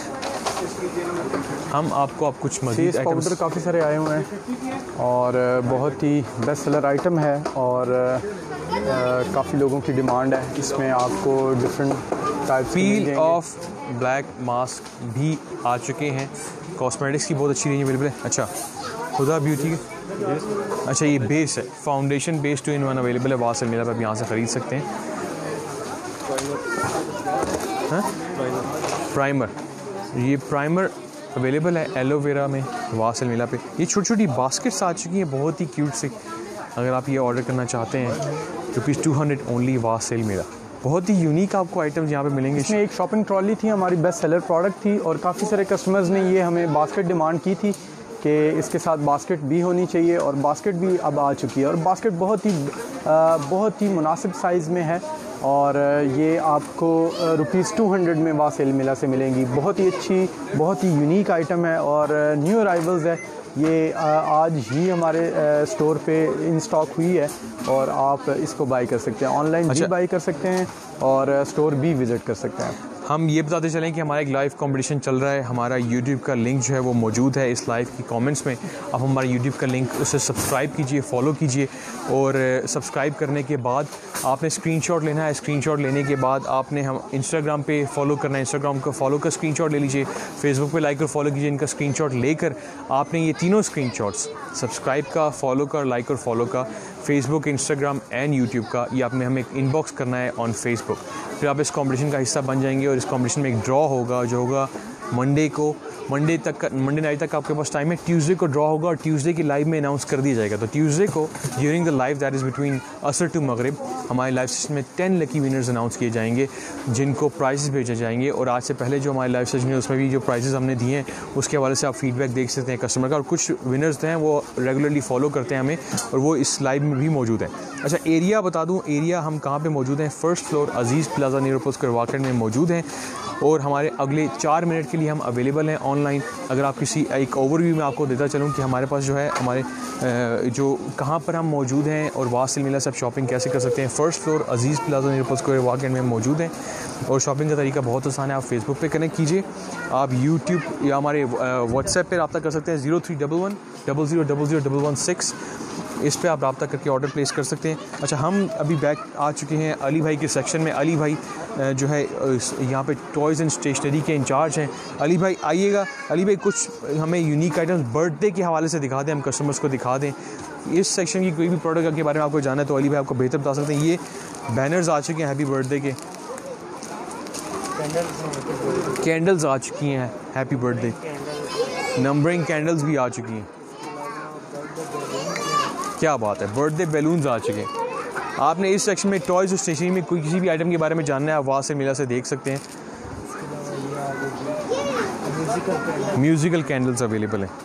हम आपको आप कुछ मज़ीद पाउडर काफ़ी सारे आए हुए हैं और बहुत ही बेस्ट सेलर आइटम है और काफ़ी लोगों की डिमांड है। इसमें आपको different type peel off black mask भी आ चुके हैं। कॉस्मेटिक्स की बहुत अच्छी रेंज अवेलेबल है। अच्छा खुदा ब्यूटी के अच्छा ये बेस है, foundation base two in one available है वासल मेला पर, आप यहाँ से ख़रीद सकते हैं। हाँ? प्राइमर, ये प्राइमर अवेलेबल है एलोवेरा में वासल मेला पे। ये छोटी छोटी बास्केट्स आ चुकी हैं बहुत ही क्यूट से, अगर आप ये ऑर्डर करना चाहते हैं rupees two hundred only Wasal Mela. बहुत ही यूनिक आपको आइटम्स यहाँ पे मिलेंगे। इसमें एक शॉपिंग ट्रॉली थी, हमारी बेस्ट सेलर प्रोडक्ट थी और काफ़ी सारे कस्टमर्स ने ये हमें बास्केट डिमांड की थी कि इसके साथ बास्केट भी होनी चाहिए और बास्केट भी अब आ चुकी है और बास्केट बहुत ही बहुत ही मुनासिब साइज़ में है और ये आपको रुपीज़ टू हंड्रेड में वासल मेला से मिलेंगी। बहुत ही अच्छी, बहुत ही यूनिक आइटम है और न्यू अराइवल्स है। ये आज ही हमारे स्टोर पे इन स्टॉक हुई है और आप इसको बाई कर सकते हैं, ऑनलाइन भी बाई कर सकते हैं और स्टोर भी विज़िट कर सकते हैं। हम ये बताते चलें कि हमारा एक लाइव कंपटीशन चल रहा है। हमारा यूट्यूब का लिंक जो है वो मौजूद है इस लाइव की कमेंट्स में। आप हमारे यूट्यूब का लिंक उसे सब्सक्राइब कीजिए, फॉलो कीजिए और सब्सक्राइब करने के बाद आपने स्क्रीनशॉट लेना है। स्क्रीनशॉट लेने के बाद आपने हम इंस्टाग्राम पे फॉलो करना है, इंस्टाग्राम का फॉलो का स्क्रीनशॉट ले लीजिए, फेसबुक पे लाइक और फॉलो कीजिए। इनका स्क्रीनशॉट लेकर आपने ये तीनों स्क्रीनशॉट्स, सब्सक्राइब का, फॉलो का, लाइक और फॉलो का, फेसबुक, इंस्टाग्राम एंड यूट्यूब का, ये आपने हमें इनबॉक्स करना है ऑन फेसबुक। फिर आप इस कंपटीशन का हिस्सा बन जाएंगे और इस कंपटीशन में एक ड्रॉ होगा जो होगा मंडे को, मंडे तक का, मंडे नाइट तक आपके पास टाइम है। ट्यूसडे को ड्रॉ होगा और ट्यूसडे की लाइव में अनाउंस कर दिया जाएगा। तो ट्यूसडे को during the live that is between असर टू मगरिब हमारे लाइव सेशन में टेन लकी विनर्स अनाउंस किए जाएंगे जिनको प्राइजेस भेजे जाएंगे। और आज से पहले जो हमारे लाइव सेशन है उसमें भी जो प्राइजेस हमने दिए हैं उसके हवाले से आप फीडबैक देख सकते हैं कस्टमर का। और कुछ विनर्स हैं वो रेगुलरली फॉलो करते हैं हमें और वो इस लाइव में भी मौजूद हैं। अच्छा एरिया बता दूँ, एरिया हम कहाँ पर मौजूद हैं? फर्स्ट फ्लोर अजीज़ प्लाजा नीरोपोज करवाकर में मौजूद हैं और हमारे अगले चार मिनट के लिए हम अवेलेबल हैं ऑनलाइन। अगर आप किसी एक ओवरव्यू में आपको देता चलूँ कि हमारे पास जो है हमारे जो कहाँ पर हम मौजूद हैं और वासल मेला से आप शॉपिंग कैसे कर सकते हैं। फर्स्ट फ्लोर अजीज़ प्लाजा नीरोपोज स्क्वायर वाकई में मौजूद हैं और शॉपिंग का तरीका बहुत आसान है। आप फेसबुक पे कनेक्ट कीजिए, आप यूट्यूब या हमारे व्हाट्सएप पे रब्ता कर सकते हैं zero three double one double zero double zero double one six, इस पे आप रब्ता करके ऑर्डर प्लेस कर सकते हैं। अच्छा हम अभी बैक आ चुके हैं अली भाई के सेक्शन में। अली भाई जो है यहाँ पे टॉयज़ एंड स्टेशनरी के इंचार्ज हैं। अली भाई आइएगा। अली भाई कुछ हमें यूनिक आइटम्स बर्थडे के हवाले से दिखा दें, हम कस्टमर्स को दिखा दें। इस सेक्शन की कोई भी प्रोडक्ट के बारे में आपको जानना है तो अली भाई आपको बेहतर बता सकते हैं। ये बैनर्स आ चुके हैं हैप्पी बर्थडे के, कैंडल्स आ चुकी हैं हैप्पी बर्थडे, नंबरिंग कैंडल्स भी आ चुकी हैं। क्या बात है, बर्थडे बैलून्स आ चुके हैं। आपने इस सेक्शन में टॉयज़ और स्टेशनरी में कोई किसी भी आइटम के बारे में जानना है आप वासल मेला से देख सकते हैं। म्यूज़िकल कैंडल्स अवेलेबल हैं।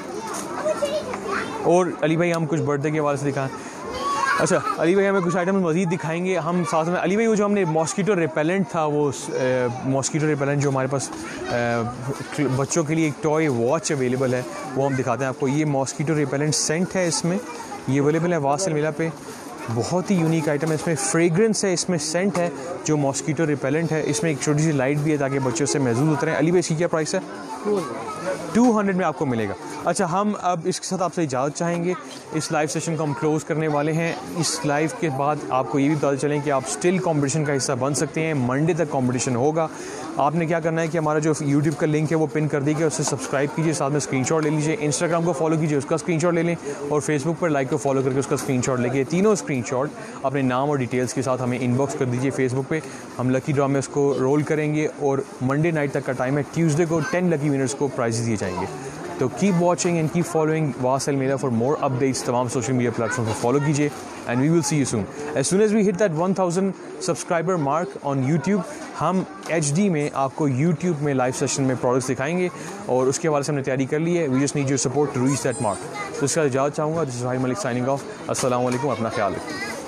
और अली भाई हम कुछ बर्थडे के हवाले से दिखाएं। अच्छा अली भाई हमें कुछ आइटम मज़ीद दिखाएंगे हम साथ में। अली भाई वो जो हमने मॉस्कीटो रिपेलेंट था वो मॉस्कीटो रिपेलेंट जो हमारे पास आ, बच्चों के लिए एक टॉय वॉच अवेलेबल है वो हम दिखाते हैं आपको। ये मॉस्कीटो रिपेलेंट सेंट है, इसमें ये अवेलेबल है वासल मेला पे। बहुत ही यूनिक आइटम है, इसमें फ्रेग्रेंस है, इसमें सेंट है जो मॉस्कीटो रिपेलेंट है। इसमें एक छोटी सी लाइट भी है ताकि बच्चों से महसूस होते रहें। अली भाई इसकी क्या प्राइस है? टू हंड्रेड में आपको मिलेगा। अच्छा हम अब इसके साथ आपसे इजाज़त चाहेंगे। इस लाइव सेशन को हम क्लोज़ करने वाले हैं। इस लाइव के बाद आपको ये भी पता चलें कि आप स्टिल कंपटीशन का हिस्सा बन सकते हैं। मंडे तक कंपटीशन होगा। आपने क्या करना है कि हमारा जो यूट्यूब का लिंक है वो पिन कर दीजिए, उससे सब्सक्राइब कीजिए, साथ में स्क्रीनशॉट ले लीजिए। इंस्टाग्राम को फॉलो कीजिए, उसका स्क्रीनशॉट ले लें और फेसबुक पर लाइक को फॉलो करके उसका स्क्रीनशॉट लेके तीनों स्क्रीनशॉट अपने नाम और डिटेल्स के साथ हमें इनबॉक्स कर दीजिए फेसबुक पे। हम लकी ड्रॉ में उसको रोल करेंगे और मंडे नाइट तक का टाइम है। ट्यूसडे को टेन लकी विनर्स को प्राइजेस दिए जाएंगे। तो keep watching and keep following Wasal media for more updates. तमाम सोशल मीडिया प्लेटफॉर्म पर फॉलो कीजिए and we will see you soon. As soon as we hit that one thousand subscriber mark on YouTube, हम H D में आपको YouTube में live session में products दिखाएंगे और उसके हवाले से हमने तैयारी कर ली है। We just need your support to reach that mark. तो इसका इजाज़त चाहूँगा। This is Wahid Malik signing off. अस्सलाम वालेकुम, अपना ख्याल रखिए।